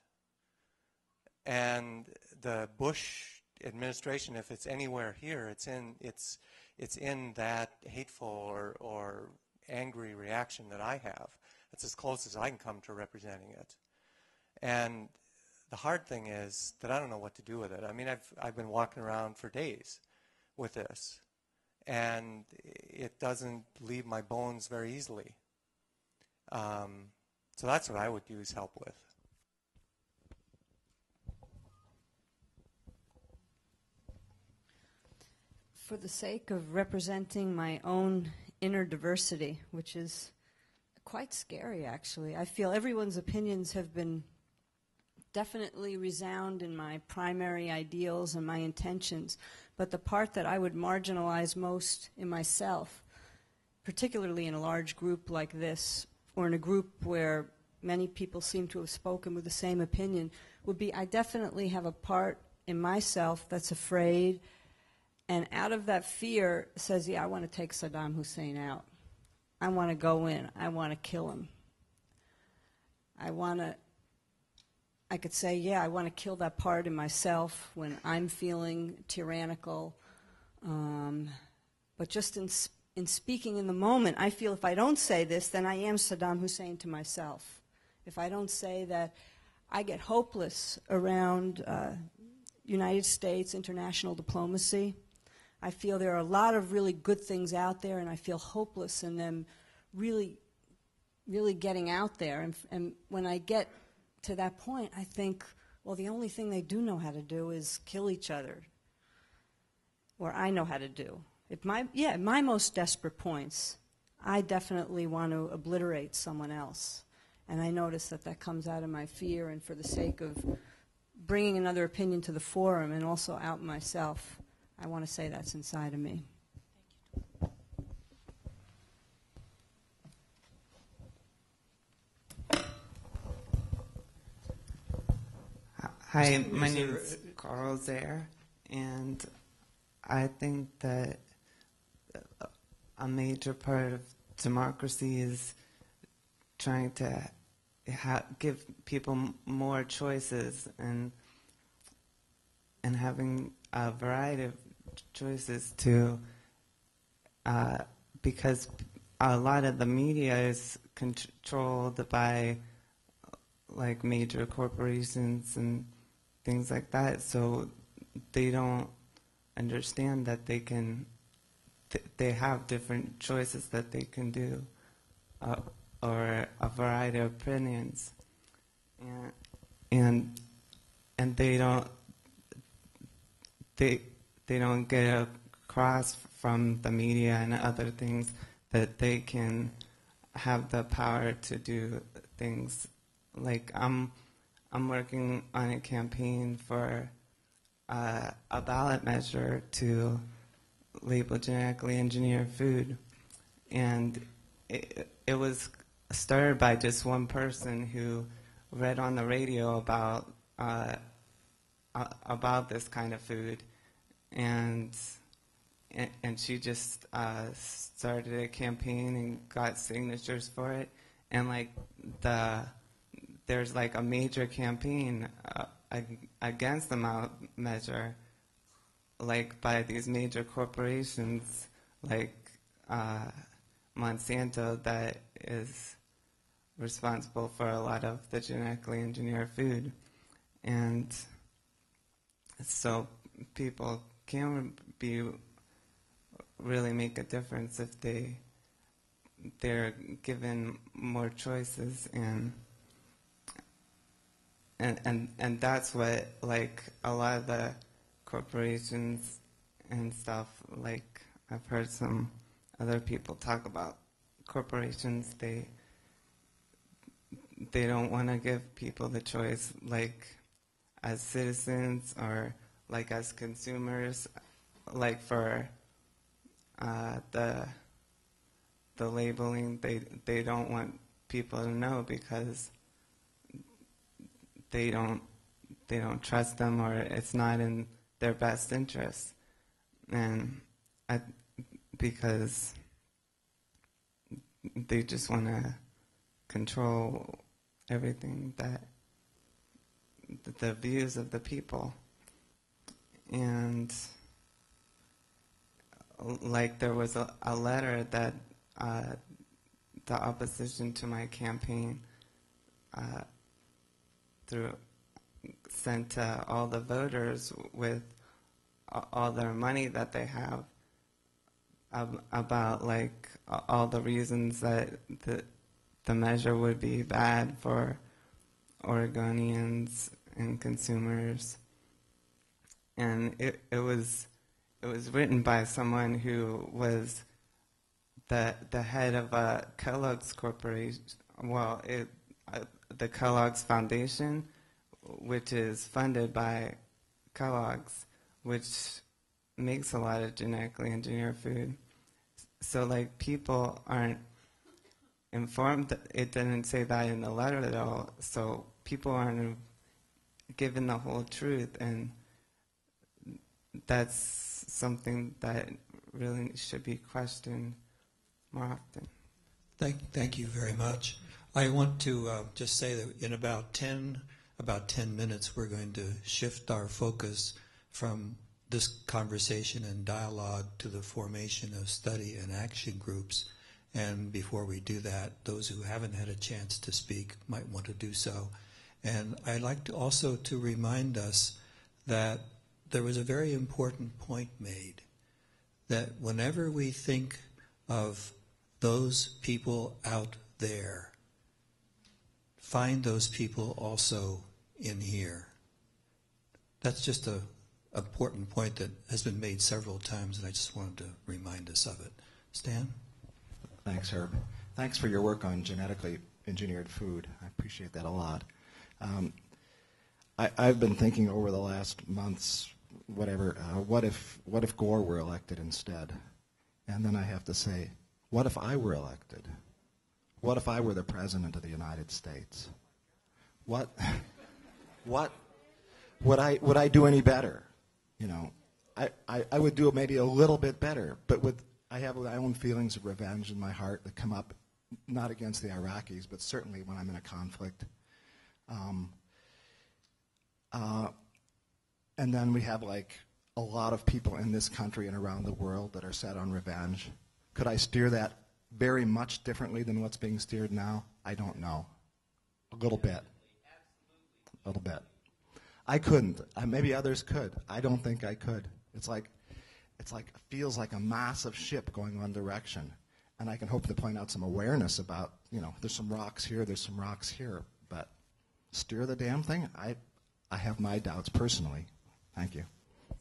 And the Bush administration, if it's anywhere here, it's in, it's, it's in that hateful or, or angry reaction that I have. That's as close as I can come to representing it. And the hard thing is that I don't know what to do with it. I mean, I've, I've been walking around for days with this, and it doesn't leave my bones very easily. Um, so that's what I would use help with. For the sake of representing my own inner diversity, which is quite scary, actually. I feel everyone's opinions have been definitely resound in my primary ideals and my intentions, but the part that I would marginalize most in myself, particularly in a large group like this, or in a group where many people seem to have spoken with the same opinion, would be I definitely have a part in myself that's afraid, and out of that fear says, yeah, I want to take Saddam Hussein out. I want to go in. I want to kill him. I want to, I could say, yeah, I want to kill that part in myself when I'm feeling tyrannical. Um, but just in, in speaking in the moment, I feel if I don't say this, then I am Saddam Hussein to myself. If I don't say that, I get hopeless around uh, United States international diplomacy. I feel there are a lot of really good things out there, and I feel hopeless in them really, really getting out there. And, and when I get to that point, I think, well, the only thing they do know how to do is kill each other, or I know how to do. At my, yeah, at my most desperate points, I definitely want to obliterate someone else. And I notice that that comes out of my fear, and for the sake of bringing another opinion to the forum and also out myself, I want to say that's inside of me. Hi, my name is Carl Zare, and I think that a major part of democracy is trying to ha- give people m- more choices and and having a variety of choices to, uh, because a lot of the media is controlled by like major corporations and things like that, so they don't understand that they can, th- they have different choices that they can do, uh, or a variety of opinions, and and and they don't they they don't get across from the media and other things that they can have the power to do things. Like I'm I'm working on a campaign for uh, a ballot measure to label genetically engineered food, and it, it was started by just one person who read on the radio about uh, uh, about this kind of food, and and, and she just uh, started a campaign and got signatures for it, and like the there's like a major campaign uh, against the ballot measure, like by these major corporations like uh, Monsanto, that is responsible for a lot of the genetically engineered food. And so people can be really make a difference if they they're given more choices, and and and, and that's what like a lot of the corporations and stuff. Like I've heard some other people talk about corporations. They they don't want to give people the choice, like as citizens or like as consumers, like for uh, the the labeling. They they don't want people to know because they don't they don't trust them, or it's not in their best interest. And I, because they just want to control everything, that the views of the people. And like there was a, a letter that uh, the opposition to my campaign uh, through sent to all the voters with all their money that they have, ab- about like all the reasons that the the measure would be bad for Oregonians and consumers. And it it was it was written by someone who was the the head of a Kellogg's Corporation. Well, it uh, the Kellogg's Foundation, which is funded by Kellogg's, which makes a lot of genetically engineered food. So, like, people aren't informed. It didn't say that in the letter at all. So people aren't given the whole truth, and that's something that really should be questioned more often. Thank, thank you very much. I want to uh, just say that in about ten, about ten minutes, we're going to shift our focus from this conversation and dialogue to the formation of study and action groups. And before we do that, those who haven't had a chance to speak might want to do so. And I'd like to also to remind us that there was a very important point made, that whenever we think of those people out there, find those people also in here. That's just a important point that has been made several times, and I just wanted to remind us of it. Stan? Thanks, Herb. Thanks for your work on genetically engineered food. I appreciate that a lot. Um, I, I've been thinking over the last months, whatever, uh, what if what if Gore were elected instead? And then I have to say, what if I were elected? What if I were the president of the United States? What, what, would I would I do any better? You know, I, I, I would do it maybe a little bit better, but with I have my own feelings of revenge in my heart that come up, not against the Iraqis, but certainly when I'm in a conflict. Um, uh, and then we have like a lot of people in this country and around the world that are set on revenge. Could I steer that very much differently than what's being steered now? I don't know. A little bit. A little bit. I couldn't. Uh, maybe others could. I don't think I could. It's like, it's like, feels like a massive ship going one direction. And I can hope to point out some awareness about, you know, there's some rocks here, there's some rocks here. But steer the damn thing? I, I have my doubts personally. Thank you.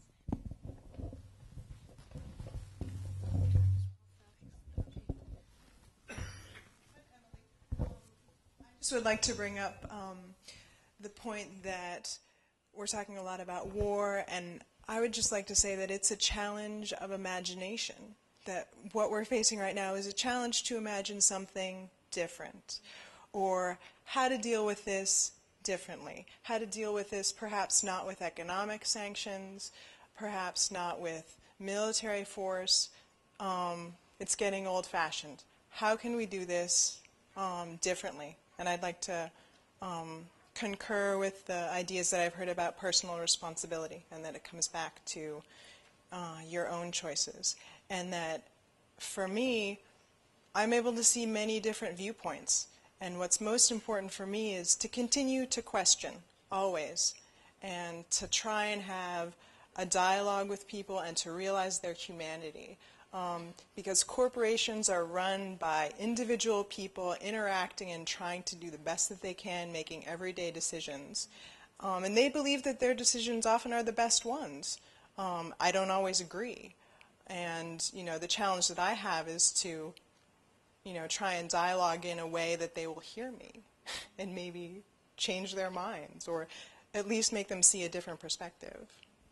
I just would like to bring up um, the point that we're talking a lot about war, and I would just like to say that it's a challenge of imagination, that what we're facing right now is a challenge to imagine something different, or how to deal with this differently, how to deal with this perhaps not with economic sanctions, perhaps not with military force. Um, it's getting old-fashioned. How can we do this um, differently? And I'd like to um, concur with the ideas that I've heard about personal responsibility, and that it comes back to uh, your own choices. And that for me, I'm able to see many different viewpoints. And what's most important for me is to continue to question, always, and to try and have a dialogue with people and to realize their humanity. Um, because corporations are run by individual people interacting and trying to do the best that they can, making everyday decisions. Um, and they believe that their decisions often are the best ones. Um, I don't always agree. And, you know, the challenge that I have is to, you know, try and dialogue in a way that they will hear me and maybe change their minds or at least make them see a different perspective.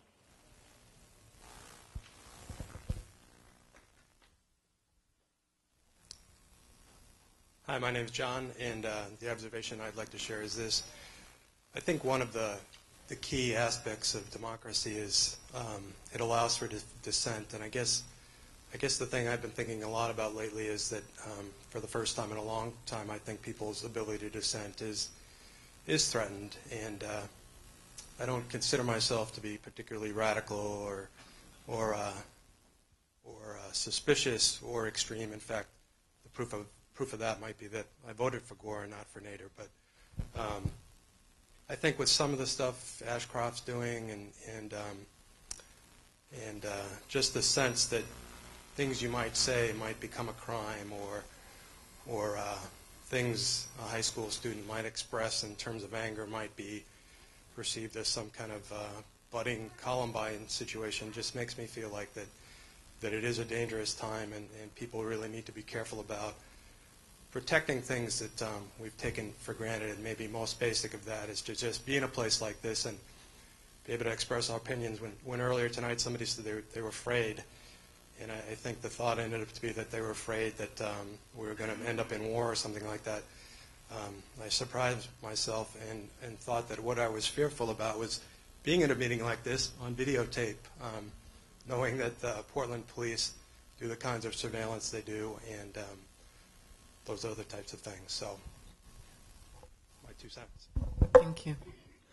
Hi, my name is John, and uh, the observation I'd like to share is this. I think one of the, the key aspects of democracy is um, it allows for dis- dissent, and I guess I guess the thing I've been thinking a lot about lately is that um, for the first time in a long time, I think people's ability to dissent is is threatened, and uh, I don't consider myself to be particularly radical or or uh, or uh, suspicious or extreme. In fact, the proof of proof of that might be that I voted for Gore and not for Nader. But um, I think with some of the stuff Ashcroft's doing, and and um, and uh, just the sense that things you might say might become a crime, or or uh, things a high school student might express in terms of anger might be perceived as some kind of uh, budding Columbine situation, just makes me feel like that that it is a dangerous time, and, and people really need to be careful about protecting things that um, we've taken for granted. And maybe most basic of that is to just be in a place like this and be able to express our opinions. When, when earlier tonight somebody said they were, they were afraid, and I, I think the thought ended up to be that they were afraid that um, we were going to end up in war or something like that. Um, I surprised myself and, and thought that what I was fearful about was being in a meeting like this on videotape, um, knowing that the Portland police do the kinds of surveillance they do, and um, those other types of things. So, my two cents. Thank you.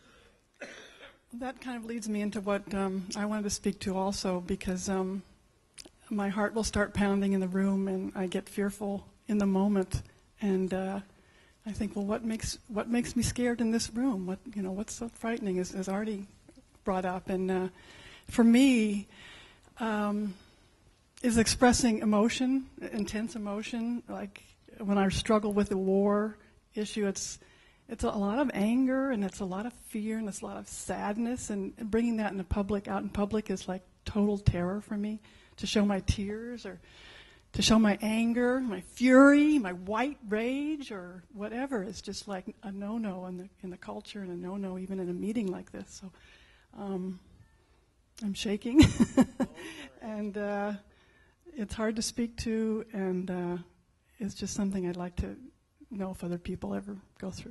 That kind of leads me into what um, I wanted to speak to also, because um, my heart will start pounding in the room, and I get fearful in the moment. And uh, I think, well, what makes what makes me scared in this room? What you know, what's so frightening is, is already brought up. And uh, for me, um, is expressing emotion, intense emotion, like when I struggle with the war issue. It's it's a lot of anger, and it's a lot of fear, and it's a lot of sadness, and bringing that in the public, out in public, is like total terror for me. To show my tears, or to show my anger, my fury, my white rage, or whatever, is just like a no-no in the in the culture, and a no-no even in a meeting like this. So um, I'm shaking, and uh, it's hard to speak to, and uh, it's just something I'd like to know if other people ever go through.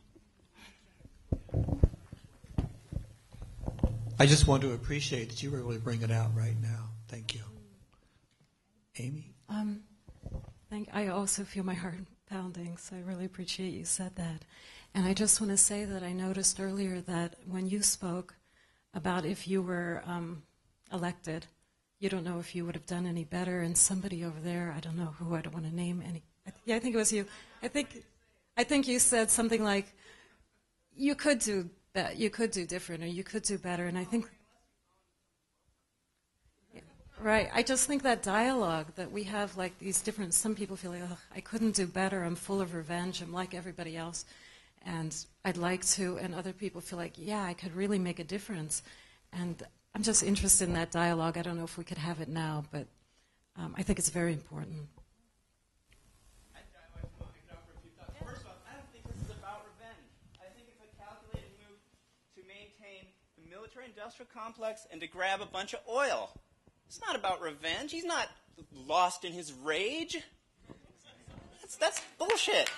I just want to appreciate that you were able to bring it out right now. Thank you. Amy? Um, thank, I also feel my heart pounding, so I really appreciate you said that. And I just want to say that I noticed earlier that when you spoke about if you were um, elected, you don't know if you would have done any better, and somebody over there, I don't know who, I don't want to name any, I th- yeah, I think it was you. I think, I think you said something like, you could do that, you could do different, or you could do better, and I think, yeah, right, I just think that dialogue that we have, like these different, some people feel like, oh, I couldn't do better, I'm full of revenge, I'm like everybody else, and I'd like to, and other people feel like, yeah, I could really make a difference, and I'm just interested in that dialogue. I don't know if we could have it now, but um, I think it's very important. First off, I don't think this is about revenge. I think it's a calculated move to maintain the military-industrial complex and to grab a bunch of oil. It's not about revenge. He's not lost in his rage. That's, that's bullshit.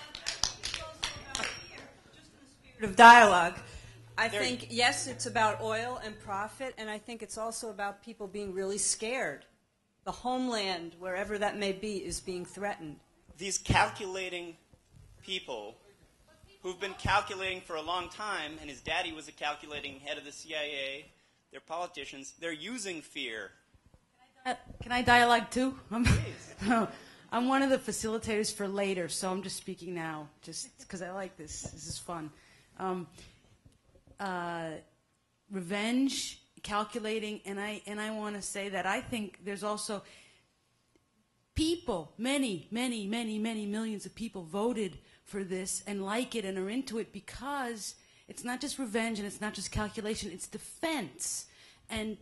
Of dialogue. I There- think, yes, it's about oil and profit, and I think it's also about people being really scared. The homeland, wherever that may be, is being threatened. These calculating people who've been calculating for a long time, and his daddy was a calculating head of the C I A, they're politicians, they're using fear. Uh, can I dialogue too? I'm, I'm one of the facilitators for later, so I'm just speaking now, just because I like this. This is fun. Um, uh, revenge, calculating, and I and I want to say that I think there's also people, many, many, many, many millions of people voted for this and like it and are into it because it's not just revenge and it's not just calculation, it's defense. And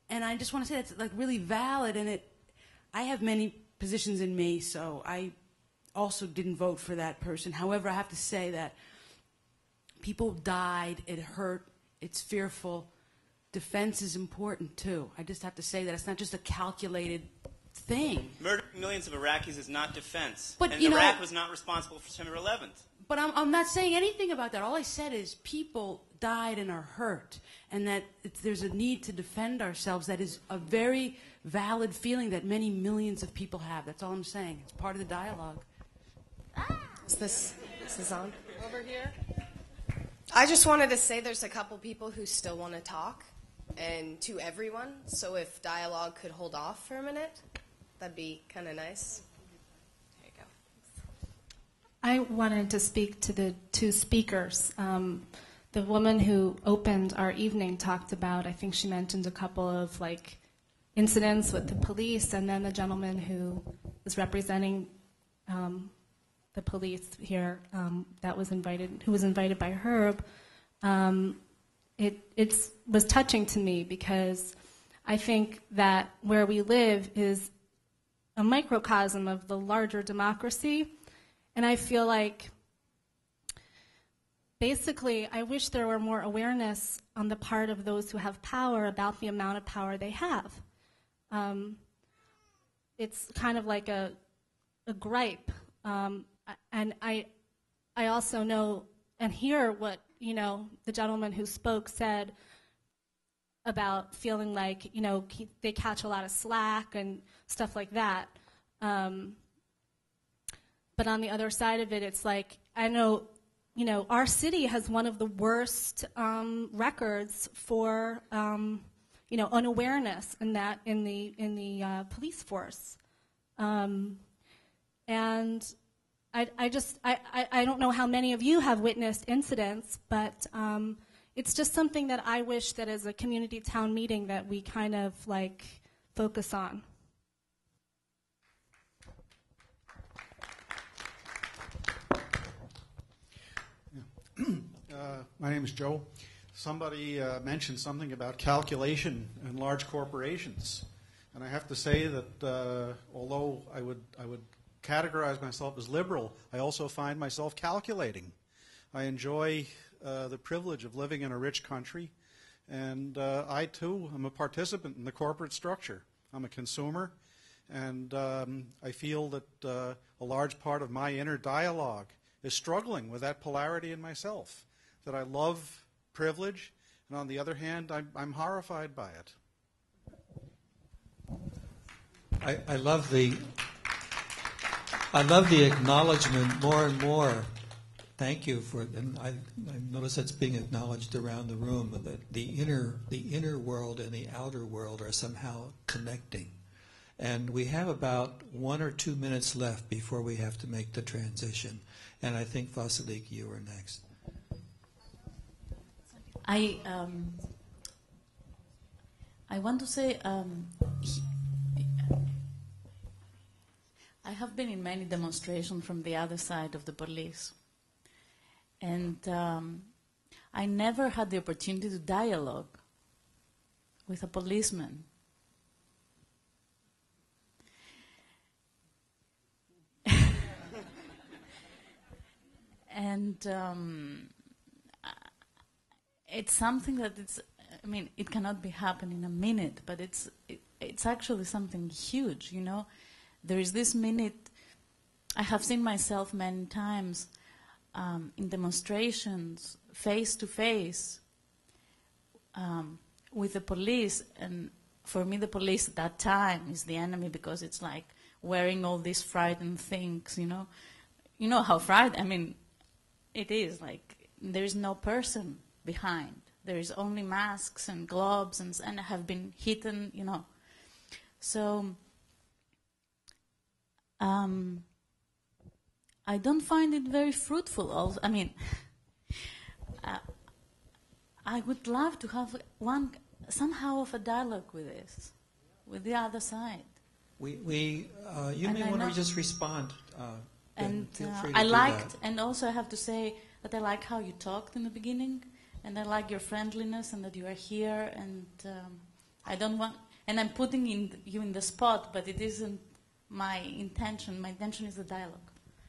and I just want to say that's like really valid. And it, I have many positions in me, so I also didn't vote for that person. However, I have to say that people died. It hurt. It's fearful. Defense is important too. I just have to say that it's not just a calculated thing. Murdering millions of Iraqis is not defense. But, and you know, Iraq was not responsible for September eleventh. But I'm, I'm not saying anything about that. All I said is people died and are hurt, and that it's, there's a need to defend ourselves. That is a very valid feeling that many millions of people have. That's all I'm saying. It's part of the dialogue. Is this, is this on? Over here. I just wanted to say there's a couple people who still want to talk, and to everyone, so if dialogue could hold off for a minute, that'd be kind of nice. There you go. I wanted to speak to the two speakers. Um, the woman who opened our evening talked about, I think she mentioned a couple of like incidents with the police, and then the gentleman who was representing um, the police here um, that was invited, who was invited by Herb. Um, it it's, was touching to me because I think that where we live is a microcosm of the larger democracy, and I feel like basically I wish there were more awareness on the part of those who have power about the amount of power they have. Um, it's kind of like a, a gripe, um, and I, I also know and hear what you know the gentleman who spoke said about feeling like you know they catch a lot of slack and stuff like that. Um, but on the other side of it, it's like I know, you know, our city has one of the worst um, records for um, you know unawareness in that in the in the uh, police force, um, and. I, I just, I, I, I don't know how many of you have witnessed incidents, but um, it's just something that I wish that as a community town meeting that we kind of like focus on. Uh, my name is Joe. Somebody uh, mentioned something about calculation in large corporations, and I have to say that uh, although I would, I would categorize myself as liberal, I also find myself calculating. I enjoy uh, the privilege of living in a rich country, and uh, I too am a participant in the corporate structure. I'm a consumer, and um, I feel that uh, a large part of my inner dialogue is struggling with that polarity in myself, that I love privilege, and on the other hand, I'm, I'm horrified by it. I, I love the I love the acknowledgement more and more. Thank you for, and I, I notice that's being acknowledged around the room. That the inner, the inner world and the outer world are somehow connecting, and we have about one or two minutes left before we have to make the transition. And I think Vasilik, you are next. I um, I want to say. Um, he, I have been in many demonstrations from the other side of the police, and um, I never had the opportunity to dialogue with a policeman. And um, it's something that it's, I mean, it cannot be happen in a minute, but it's, it, it's actually something huge, you know. There is this minute, I have seen myself many times um, in demonstrations, face to face, um, with the police. And for me, the police at that time is the enemy because it's like wearing all these frightened things, you know. You know how frightened, I mean, it is like there is no person behind. There is only masks and gloves and, and have been hidden, you know. So um, I don't find it very fruitful. Also, I mean, uh, I would love to have one somehow of a dialogue with this, with the other side. We, we uh, you And may I want to know- just respond. Uh, And feel uh, free to I do liked, that. and also I have to say that I like how you talked in the beginning, and I like your friendliness and that you are here, and um, I don't want, and I'm putting in you in the spot, but it isn't my intention. My intention is the dialogue.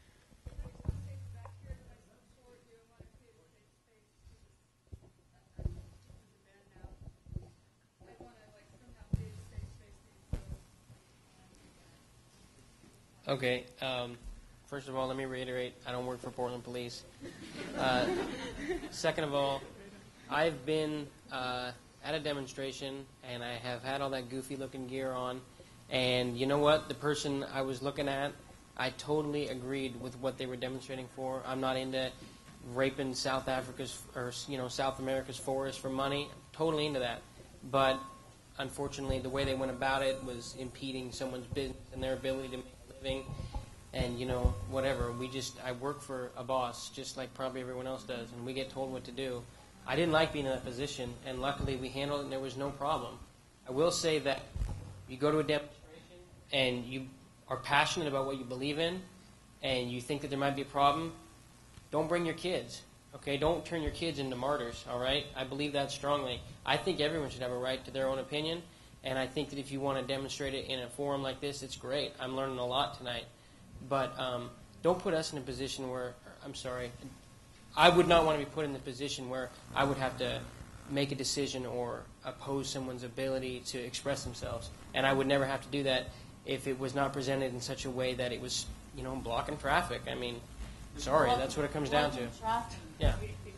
Okay. Um, first of all, let me reiterate, I don't work for Portland Police. Uh, second of all, I've been uh, at a demonstration, and I have had all that goofy-looking gear on. And you know what? The person I was looking at, I totally agreed with what they were demonstrating for. I'm not into raping South Africa's or you know South America's forests for money. Totally into that. But unfortunately, the way they went about it was impeding someone's business and their ability to make a living. And you know, whatever. We just I work for a boss, just like probably everyone else does, and we get told what to do. I didn't like being in that position, and luckily we handled it, and there was no problem. I will say that you go to a demonstration and you are passionate about what you believe in, and you think that there might be a problem, don't bring your kids, okay? Don't turn your kids into martyrs, all right? I believe that strongly. I think everyone should have a right to their own opinion, and I think that if you want to demonstrate it in a forum like this, it's great. I'm learning a lot tonight. But um, don't put us in a position where, I'm sorry, I would not want to be put in the position where I would have to make a decision or oppose someone's ability to express themselves. And I would never have to do that if it was not presented in such a way that it was, you know, blocking traffic. I mean, sorry, that's what it comes down to. Yeah.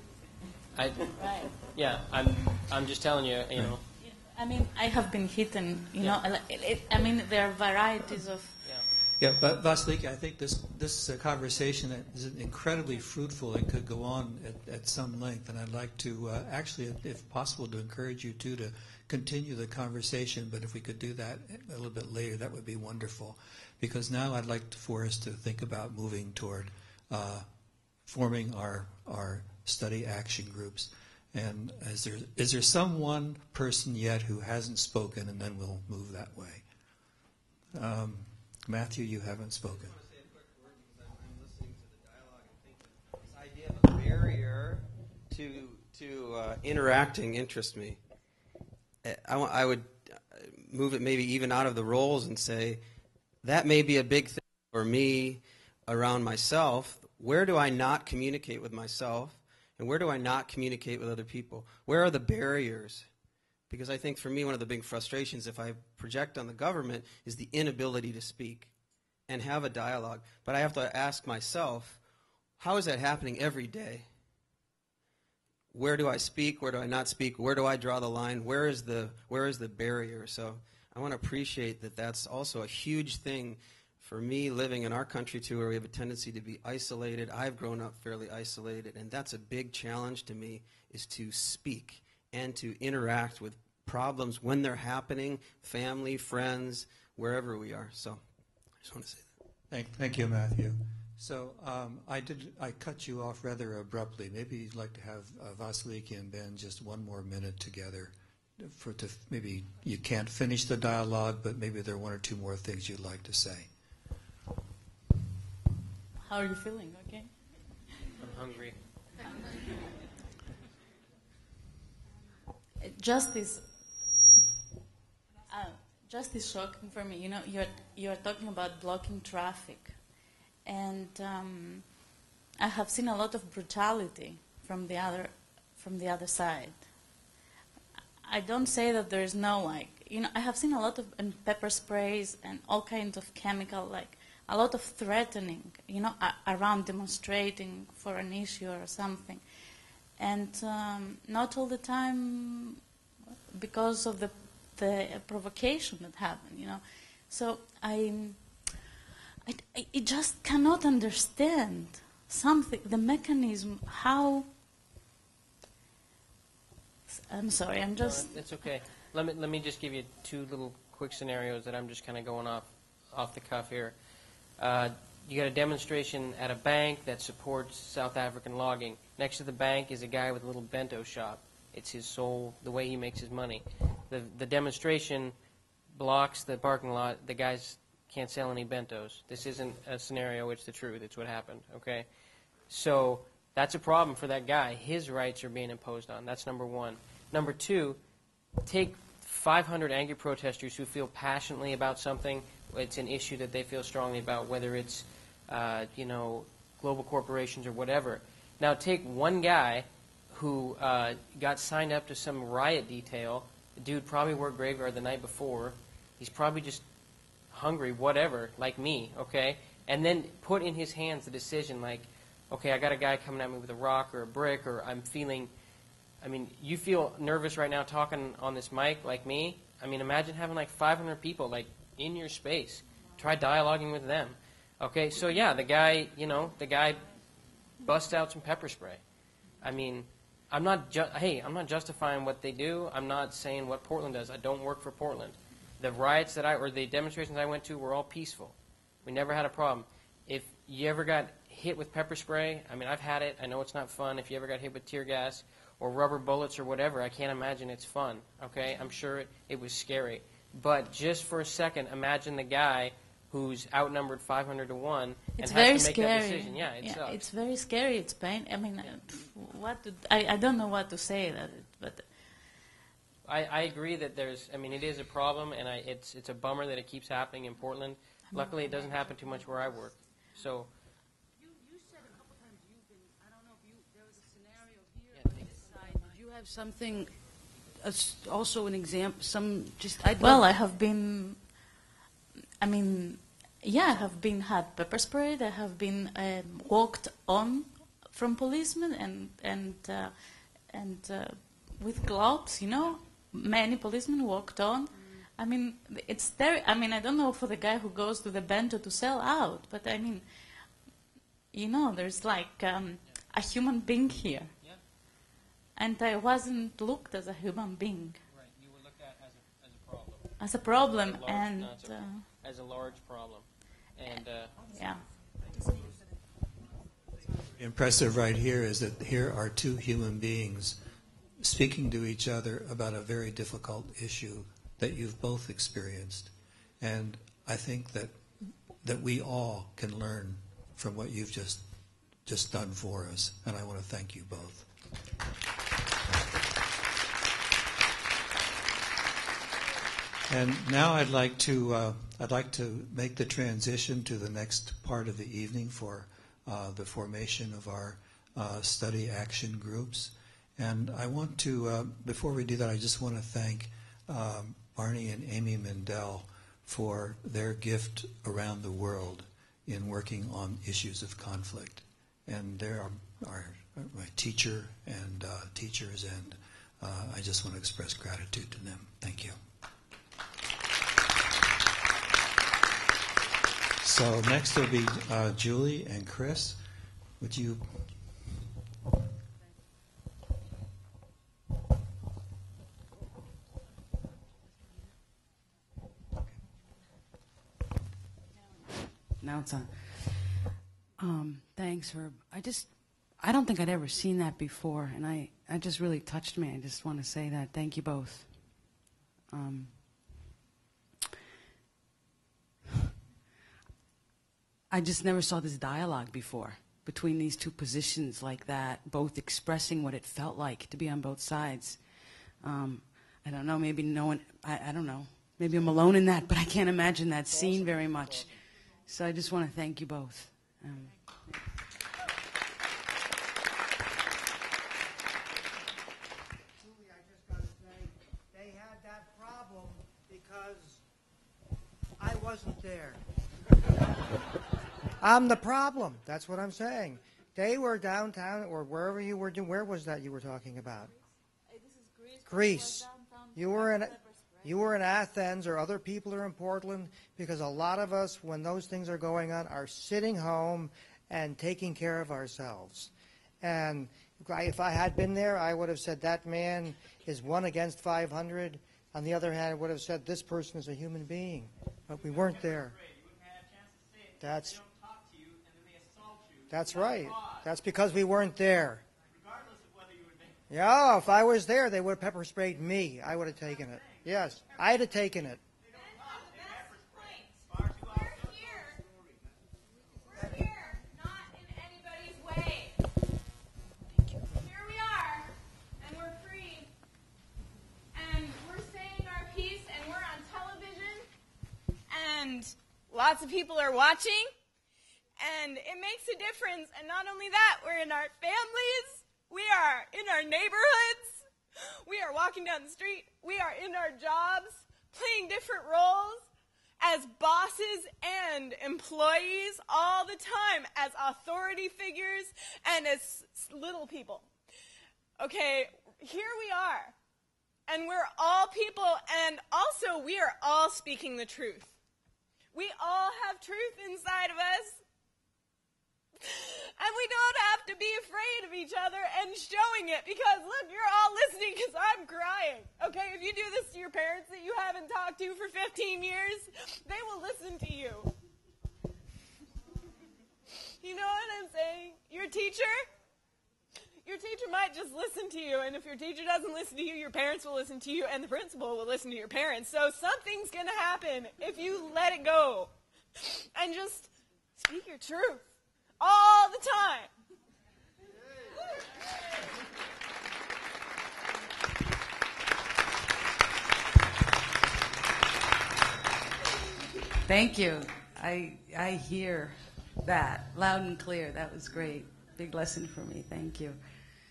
I, Right. yeah, I'm, I'm just telling you, you know. I mean, I have been hidden, you know. It, it, I mean, there are varieties of. Yeah, but Vasiliki, I think this this uh, conversation is incredibly fruitful and could go on at, at some length. And I'd like to uh, actually, if, if possible, to encourage you too to continue the conversation. But if we could do that a little bit later, that would be wonderful. Because now I'd like for us to think about moving toward uh, forming our our study action groups. And is there is there some one person yet who hasn't spoken, and then we'll move that way. Um, Matthew, you haven't spoken. This idea of a barrier to to uh, interacting interests me. I, I would move it maybe even out of the roles and say that may be a big thing for me around myself. Where do I not communicate with myself, and where do I not communicate with other people? Where are the barriers? Because I think for me, one of the big frustrations, if I project on the government, is the inability to speak and have a dialogue. But I have to ask myself, how is that happening every day? Where do I speak? Where do I not speak? Where do I draw the line? Where is the, where is the barrier? So I want to appreciate that that's also a huge thing for me living in our country, too, where we have a tendency to be isolated. I've grown up fairly isolated, and that's a big challenge to me, is to speak and to interact with problems when they're happening, family, friends, wherever we are. So I just want to say that. Thank, thank you, Matthew. So um, I did. I cut you off rather abruptly. Maybe you'd like to have uh, Vasiliki and Ben just one more minute together. For to maybe you can't finish the dialogue, but maybe there are one or two more things you'd like to say. How are you feeling? Okay. I'm hungry. Justice, uh, justice shocking for me. You know, you're you're talking about blocking traffic, and um, I have seen a lot of brutality from the other from the other side. I don't say that there is no like you know. I have seen a lot of um, pepper sprays and all kinds of chemical like a lot of threatening. You know, a- around demonstrating for an issue or something. And um, not all the time because of the the provocation that happened, you know. So I, I, I just cannot understand something, the mechanism, how. I'm sorry, I'm just. No, it's okay. Let me let me just give you two little quick scenarios that I'm just kind of going off off the cuff here. Uh, you got a demonstration at a bank that supports South African logging. Next to the bank is a guy with a little bento shop. It's his sole, the way he makes his money. The the demonstration blocks the parking lot. The guys can't sell any bentos. This isn't a scenario, it's the truth. It's what happened, okay? So that's a problem for that guy. His rights are being imposed on. That's number one. Number two, take five hundred angry protesters who feel passionately about something. It's an issue that they feel strongly about, whether it's, uh, you know, global corporations or whatever. Now take one guy who uh, got signed up to some riot detail. The dude probably worked graveyard the night before. He's probably just hungry, whatever, like me, okay? And then put in his hands the decision like, okay, I got a guy coming at me with a rock or a brick, or I'm feeling, I mean, you feel nervous right now talking on this mic like me. I mean, imagine having like five hundred people like in your space. Try dialoguing with them. Okay, so yeah, the guy, you know, the guy busts out some pepper spray. I mean, I'm not, ju- hey, I'm not justifying what they do. I'm not saying what Portland does. I don't work for Portland. The riots that I, or the demonstrations I went to were all peaceful. We never had a problem. If you ever got hit with pepper spray, I mean, I've had it. I know it's not fun. If you ever got hit with tear gas or rubber bullets or whatever, I can't imagine it's fun, okay? I'm sure it, it was scary. But just for a second, imagine the guy who's outnumbered five hundred to one It's and very has to make scary. that decision. Yeah, it yeah, sucks. It's very scary. It's pain. I mean, uh, what? To, I I don't know what to say. That, it, but I, I agree that there's, I mean, it is a problem, and I, it's it's a bummer that it keeps happening in Portland. Luckily, it doesn't happen too much where I work. So, Did you have something, uh, also an example, some just... I'd well, love- I have been. I mean, yeah, I have been had pepper sprayed. I have been um, walked on from policemen and and uh, and uh, with gloves. You know, many policemen walked on. I mean, it's there. I mean, I don't know for the guy who goes to the bento to sell out, but I mean, you know, there's like um, a human being here, yeah. and I wasn't looked as a human being. Right, you were looked at as a, as a problem. As a problem, As a large, and no, it's okay. uh, as a large problem. And uh, yeah. Impressive right here is that here are two human beings speaking to each other about a very difficult issue that you've both experienced. And I think that that we all can learn from what you've just just done for us. And I want to thank you both. And now I'd like to uh, I'd like to make the transition to the next part of the evening for uh, the formation of our uh, study action groups. And I want to, uh, before we do that, I just want to thank um, Barney and Amy Mendel for their gift around the world in working on issues of conflict. And they're our, our, my teacher and uh, teachers, and uh, I just want to express gratitude to them. Thank you. So next will be uh, Julie and Chris. Would you... Now it's on. Um, thanks, Herb. I just, I don't think I'd ever seen that before, and I, I just really touched me. I just want to say that. Thank you both. Um, I just never saw this dialogue before between these two positions like that, both expressing what it felt like to be on both sides. Um, I don't know, maybe no one, I, I don't know. Maybe I'm alone in that, but I can't imagine that scene very much. So I just want to thank you both. Um, Julie, I just got to say, they had that problem because I wasn't there. I'm the problem. That's what I'm saying. They were downtown or wherever you were doing. Where was that you were talking about? Greece. You were in you were in Athens, or other people are in Portland, because a lot of us, when those things are going on, are sitting home and taking care of ourselves. And if I had been there, I would have said that man is one against five hundred. On the other hand, I would have said this person is a human being. But we weren't there. That's that's right. That's because we weren't there. Yeah, if I was there, they would have pepper sprayed me. I would have taken it. Yes, I'd have taken it. Here we are, and we're free, and we're saying our lots of people are watching, and it makes a difference. And not only that, we're in our families, we are in our neighborhoods, we are walking down the street, we are in our jobs, playing different roles as bosses and employees all the time, as authority figures and as little people. Okay, here we are, and we're all people, and also we are all speaking the truth. We all have truth inside of us, and we don't have to be afraid of each other and showing it, because look, you're all listening because I'm crying. Okay, if you do this to your parents that you haven't talked to for fifteen years, they will listen to you. You know what I'm saying? Your teacher, your teacher might just listen to you, and if your teacher doesn't listen to you, your parents will listen to you, and the principal will listen to your parents. So something's going to happen if you let it go and just speak your truth all the time. Thank you. I I hear that loud and clear. That was great. Big lesson for me. Thank you.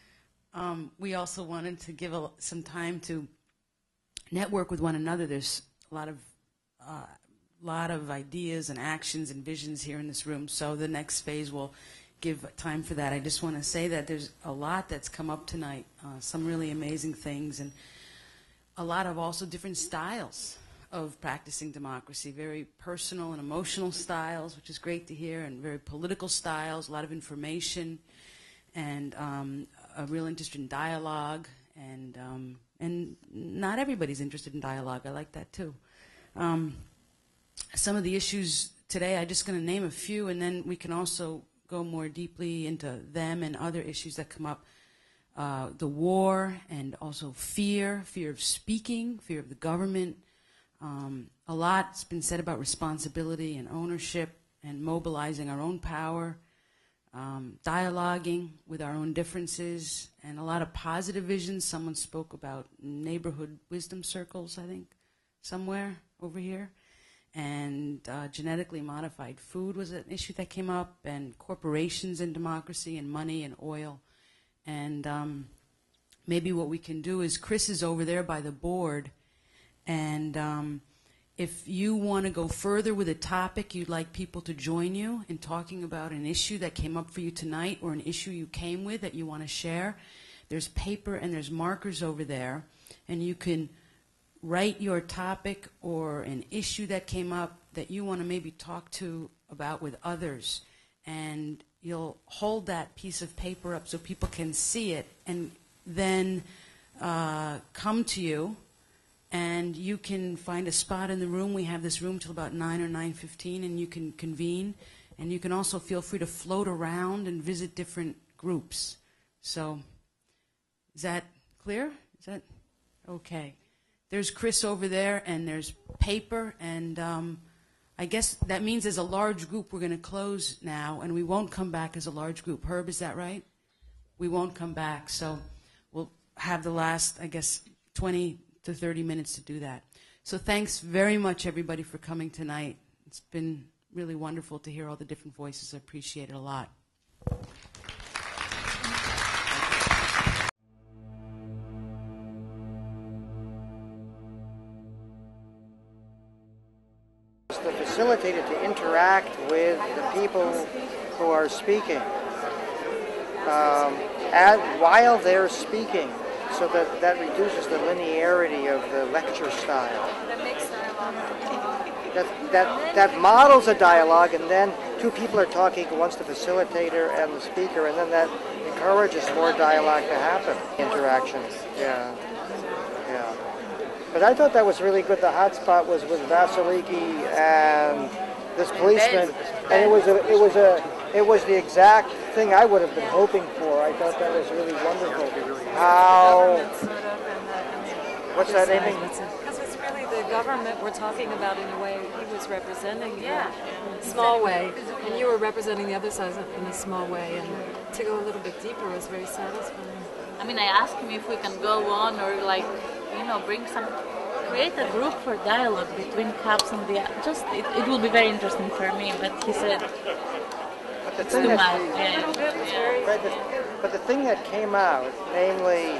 Um, we also wanted to give a, some time to network with one another. There's a lot of uh, lot of ideas and actions and visions here in this room. So the next phase will give time for that. I just want to say that there's a lot that's come up tonight. Uh, some really amazing things, and a lot of also different styles of practicing democracy, very personal and emotional styles, which is great to hear, and very political styles, a lot of information, and um, a real interest in dialogue, and um, and not everybody's interested in dialogue. I like that too. Um, some of the issues today, I'm just going to name a few, and then we can also go more deeply into them and other issues that come up. Uh, the war, and also fear, fear of speaking, fear of the government. Um, a lot's been said about responsibility and ownership and mobilizing our own power, um, dialoguing with our own differences, and a lot of positive visions. Someone spoke about neighborhood wisdom circles, I think, somewhere over here. And uh, genetically modified food was an issue that came up, and corporations and democracy, and money and oil. And um, maybe what we can do is, Chris is over there by the board, and um, if you want to go further with a topic you'd like people to join you in talking about an issue that came up for you tonight, or an issue you came with that you want to share, there's paper and there's markers over there, and you can write your topic or an issue that came up that you want to maybe talk to about with others, and you'll hold that piece of paper up so people can see it, and then uh, come to you. And you can find a spot in the room. We have this room till about nine or nine fifteen, and you can convene. And you can also feel free to float around and visit different groups. So, is that clear? Is that okay? There's Chris over there, and there's paper, and um, I guess that means as a large group we're going to close now, and we won't come back as a large group. Herb, is that right? We won't come back, so we'll have the last, I guess, twenty to thirty minutes to do that. So thanks very much, everybody, for coming tonight. It's been really wonderful to hear all the different voices. I appreciate it a lot. The facilitator to interact with the people who are speaking um, at, while they're speaking, so that that reduces the linearity of the lecture style. That makes dialogue. That, that, that models a dialogue, and then two people are talking, once the facilitator and the speaker, and then that encourages more dialogue to happen. Interaction, yeah, yeah. But I thought that was really good. The hot spot was with Vasiliki and this policeman, and it was a, it was a, it was the exact thing I would have been hoping for. I thought that was really wonderful. How? What's that, Amy? Because it's really the government we're talking about in a way. He was representing yeah. in a small way, and you were representing the other side in a small way. And to go a little bit deeper was very satisfying. I mean, I asked him if we can go on or like, you know, bring some create a group for dialogue between CAPS and the just it, it will be very interesting for me. But he said But the it's thing too that- much. Yeah. Fred, the, but the thing that came out, namely,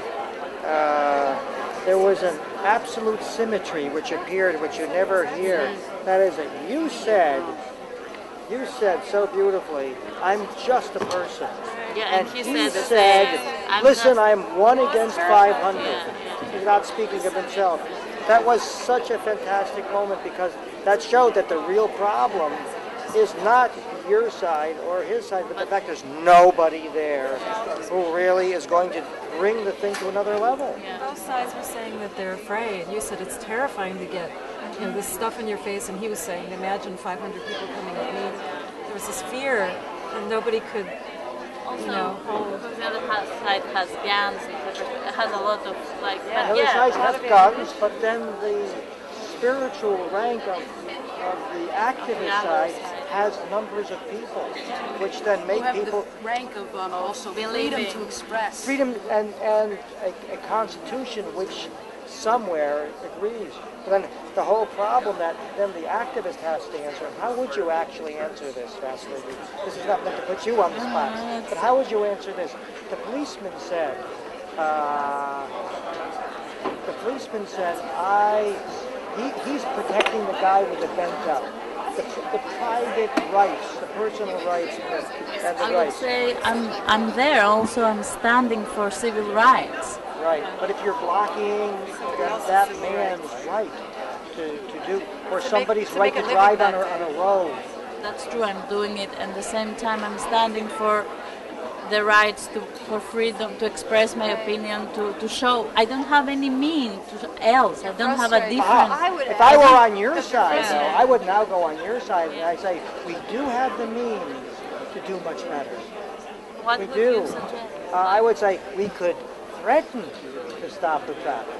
uh, there was an absolute symmetry which appeared, which you never hear. That is, that you said, you said so beautifully, "I'm just a person." Yeah, and he said the said, same. I'm "Listen, just- I'm one against five hundred." Yeah, He's not speaking of himself. That was such a fantastic moment because that showed that the real problem is not your side or his side, but the fact there's nobody there who really is going to bring the thing to another level. Both sides were saying that they're afraid. You said it's terrifying to get, you know, this stuff in your face, and he was saying, imagine five hundred people coming at me. There was this fear, and nobody could, Also, you know, hold. because the other ha- side has guns, it has a lot of like. The but other yeah, side a lot has of it- guns, but then the spiritual rank of, of the activist side has numbers of people, which then make Who have people the rank of um, also freedom Believing. to express. freedom and, and a, a constitution which somewhere agrees. But then the whole problem that then the activist has to answer, and how would you actually answer this, Vasily? This is not meant to put you on the spot, but how would you answer this? The policeman said, uh, the policeman said, I, he, he's protecting the guy with the bent up. The, the private rights, the personal rights, and the, and the I would rights. say I'm I'm there. Also, I'm standing for civil rights. Right, but if you're blocking that, that man's right to, to do, or To make- somebody's to right make to a living drive on a, back on a road. That's true. I'm doing it, and at the same time, I'm standing for the rights to for freedom to express my opinion, to, to show. I don't have any mean to else. I don't have a different. Ah, if I were on your side, though, I would now go on your side and I say, we do have the means to do much better. What we would do. you suggest? Uh, I would say we could threaten to stop the traffic.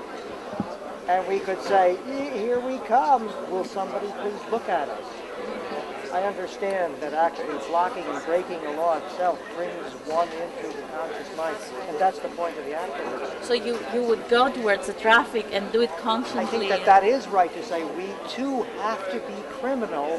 And we could say, "Ye- here we come, will somebody please look at us?" I understand that actually blocking and breaking the law itself brings one into the conscious mind, and that's the point of the activism. So you, you would go towards the traffic and do it I consciously. think that that is right to say we too have to be criminal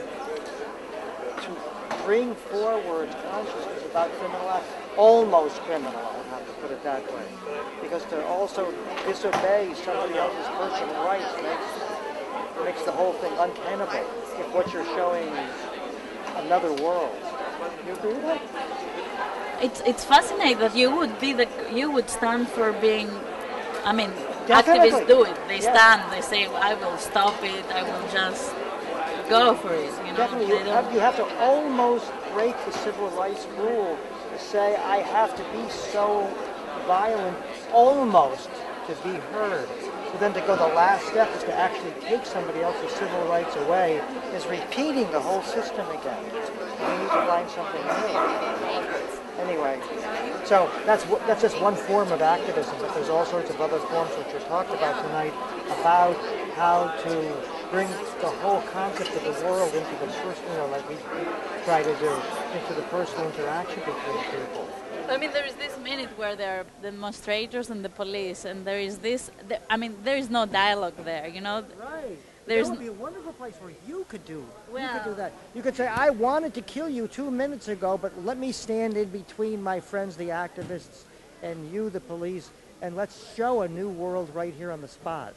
to bring forward consciousness about criminal acts. Almost criminal, I would have to put it that way. Because to also disobey somebody else's personal rights makes, makes the whole thing untenable if what you're showing is another world. You agree with that? It's it's fascinating that you would be the you would stand for being. I mean, Definitely. activists do it. They Yes. stand. They say, "I will stop it. I will just go for it." You know, Definitely, you They don't- have, you have to almost break the civil rights rule to say I have to be so violent almost to be heard. So then to go the last step is to actually take somebody else's civil rights away is repeating the whole system again. We need to find something new. Anyway, so that's wh- that's just one form of activism, but there's all sorts of other forms which were talked about tonight about how to bring the whole concept of the world into the personal, like we try to do, into the personal interaction between people. I mean, there is this minute where there are demonstrators and the police, and there is this. The, I mean, there is no dialogue there. You know. Right. There's that would be a wonderful place where you could do. you Well- could do that. You could say, "I wanted to kill you two minutes ago, but let me stand in between my friends, the activists, and you, the police, and let's show a new world right here on the spot."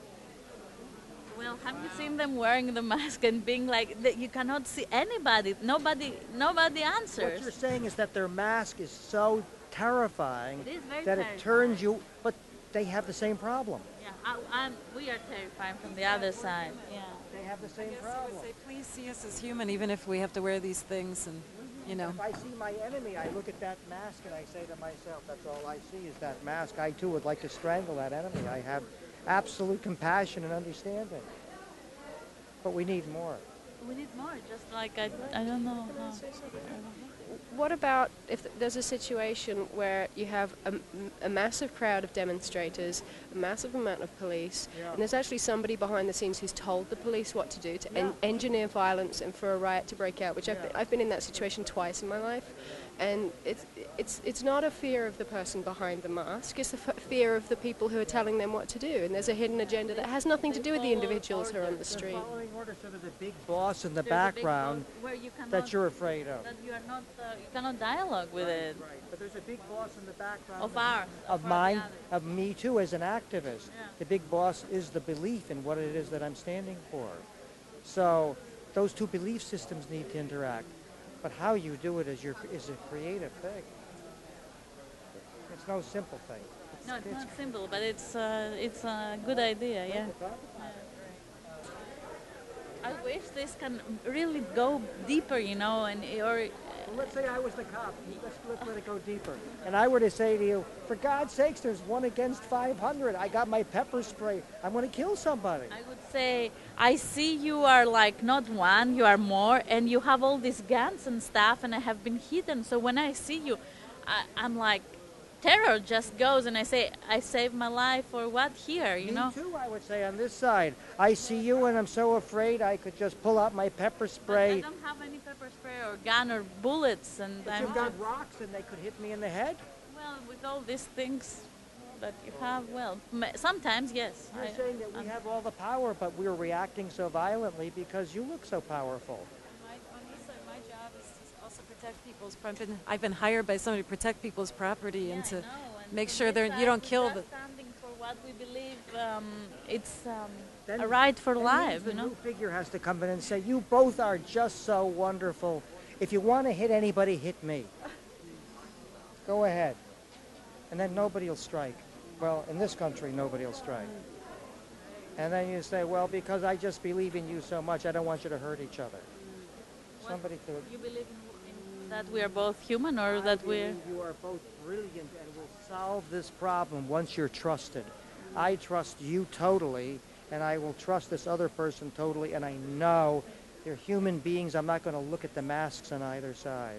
Well, have you seen them wearing the mask and being like that? You cannot see anybody. Nobody. Nobody answers. What you're saying is that their mask is so terrifying It is very that terrifying. it turns you. But they have the same problem. Yeah, I, I'm, we are terrified from the other side. Yeah. They have the same I guess I problem. would say, please see us as human, even if we have to wear these things, and you know. If I see my enemy, I look at that mask and I say to myself, that's all I see is that mask. I too would like to strangle that enemy. I have absolute compassion and understanding. But we need more. We need more. Just like I, I don't know. How. What about if there's a situation where you have a, a massive crowd of demonstrators a massive amount of police, Yeah. and there's actually somebody behind the scenes who's told the police what to do to en- Yeah. engineer violence and for a riot to break out, which I've, Yeah. been, I've been in that situation twice in my life. And it's, it's, it's not a fear of the person behind the mask, it's a f- fear of the people who are telling them what to do. And there's a hidden agenda that has nothing to do with the individuals who are on the street. Following orders, so there's a big boss in the There's a big background boss where you cannot- that you're afraid of. That you are not, uh, you cannot dialogue with it. Right, but there's a big boss in the background Of ours, of of our mine, reality. of me too, as an activist. The big boss is the belief in what it is that I'm standing for. So those two belief systems need to interact. But how you do it is your is a creative thing. It's no simple thing. It's, No, it's not simple, but it's uh, it's a good idea. Yeah. I wish this can really go deeper, you know, and or. Well, let's say I was the cop. Let's, let's let it go deeper. And I were to say to you, for God's sakes, there's one against five hundred. I got my pepper spray. I'm going to kill somebody. I would say, I see you are like not one, you are more, and you have all these guns and stuff, and I have been hidden. So when I see you, I, I'm like, terror just goes, and I say, I saved my life or what here, you Me know? too, I would say, on this side. I see you, and I'm so afraid I could just pull out my pepper But I spray. don't have any pepper spray or gun or bullets, and But I'm you've got just- rocks, and they could hit me in the head. well, with all these things that you have, well, m- sometimes yes. You're I- saying that we I'm- have all the power, but we're reacting so violently because you look so powerful. My, on this side, my job is to also protect people's. I've been, I've been hired by somebody to protect people's property and to make sure they're you don't kill the. Standing for what we believe, um, it's um, Then- a right for then life, the you know. new figure has to come in and say, you both are just so wonderful. If you want to hit anybody, hit me. Go ahead. And then nobody will strike. Well, in this country, nobody will strike. And then you say, well, because I just believe in you so much, I don't want you to hurt each other. Somebody to... You believe in, in that we are both human, or I that we're... believe you are both brilliant and will solve this problem once you're trusted. I trust you totally, and I will trust this other person totally, and I know they're human beings. I'm not going to look at the masks on either side.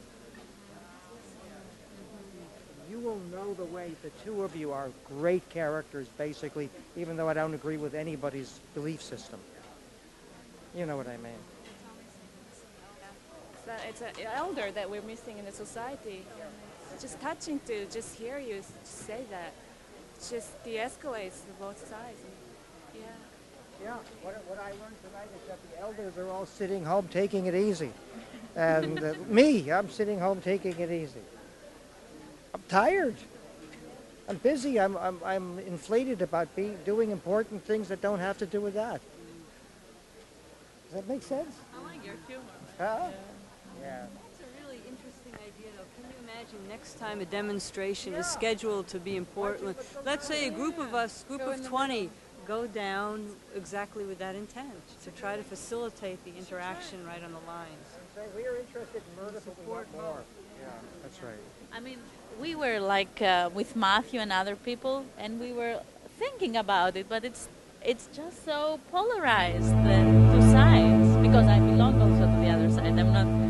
You will know the way the two of you are great characters, basically, even though I don't agree with anybody's belief system. You know what I mean. It's, a, it's an elder that we're missing in the society. It's just touching to just hear you say that. It just de-escalates to both sides. Yeah. Yeah, what, what I learned tonight is that the elders are all sitting home taking it easy. And uh, me, I'm sitting home taking it easy. I'm tired. I'm busy. I'm, I'm, I'm inflated about being, doing important things that don't have to do with that. Does that make sense? I like your humor. Huh? Yeah. That's a really interesting idea, though. Can you imagine next time a demonstration is scheduled to be in Portland? Let's say a group of us, group of twenty, go down exactly with that intent, to try to facilitate the interaction right on the lines. So we're interested in murder, but we want more. Yeah, that's right. I mean, we were like uh, with Matthew and other people, and we were thinking about it, but it's it's just so polarized, the two sides, because I belong also to the other side. I'm not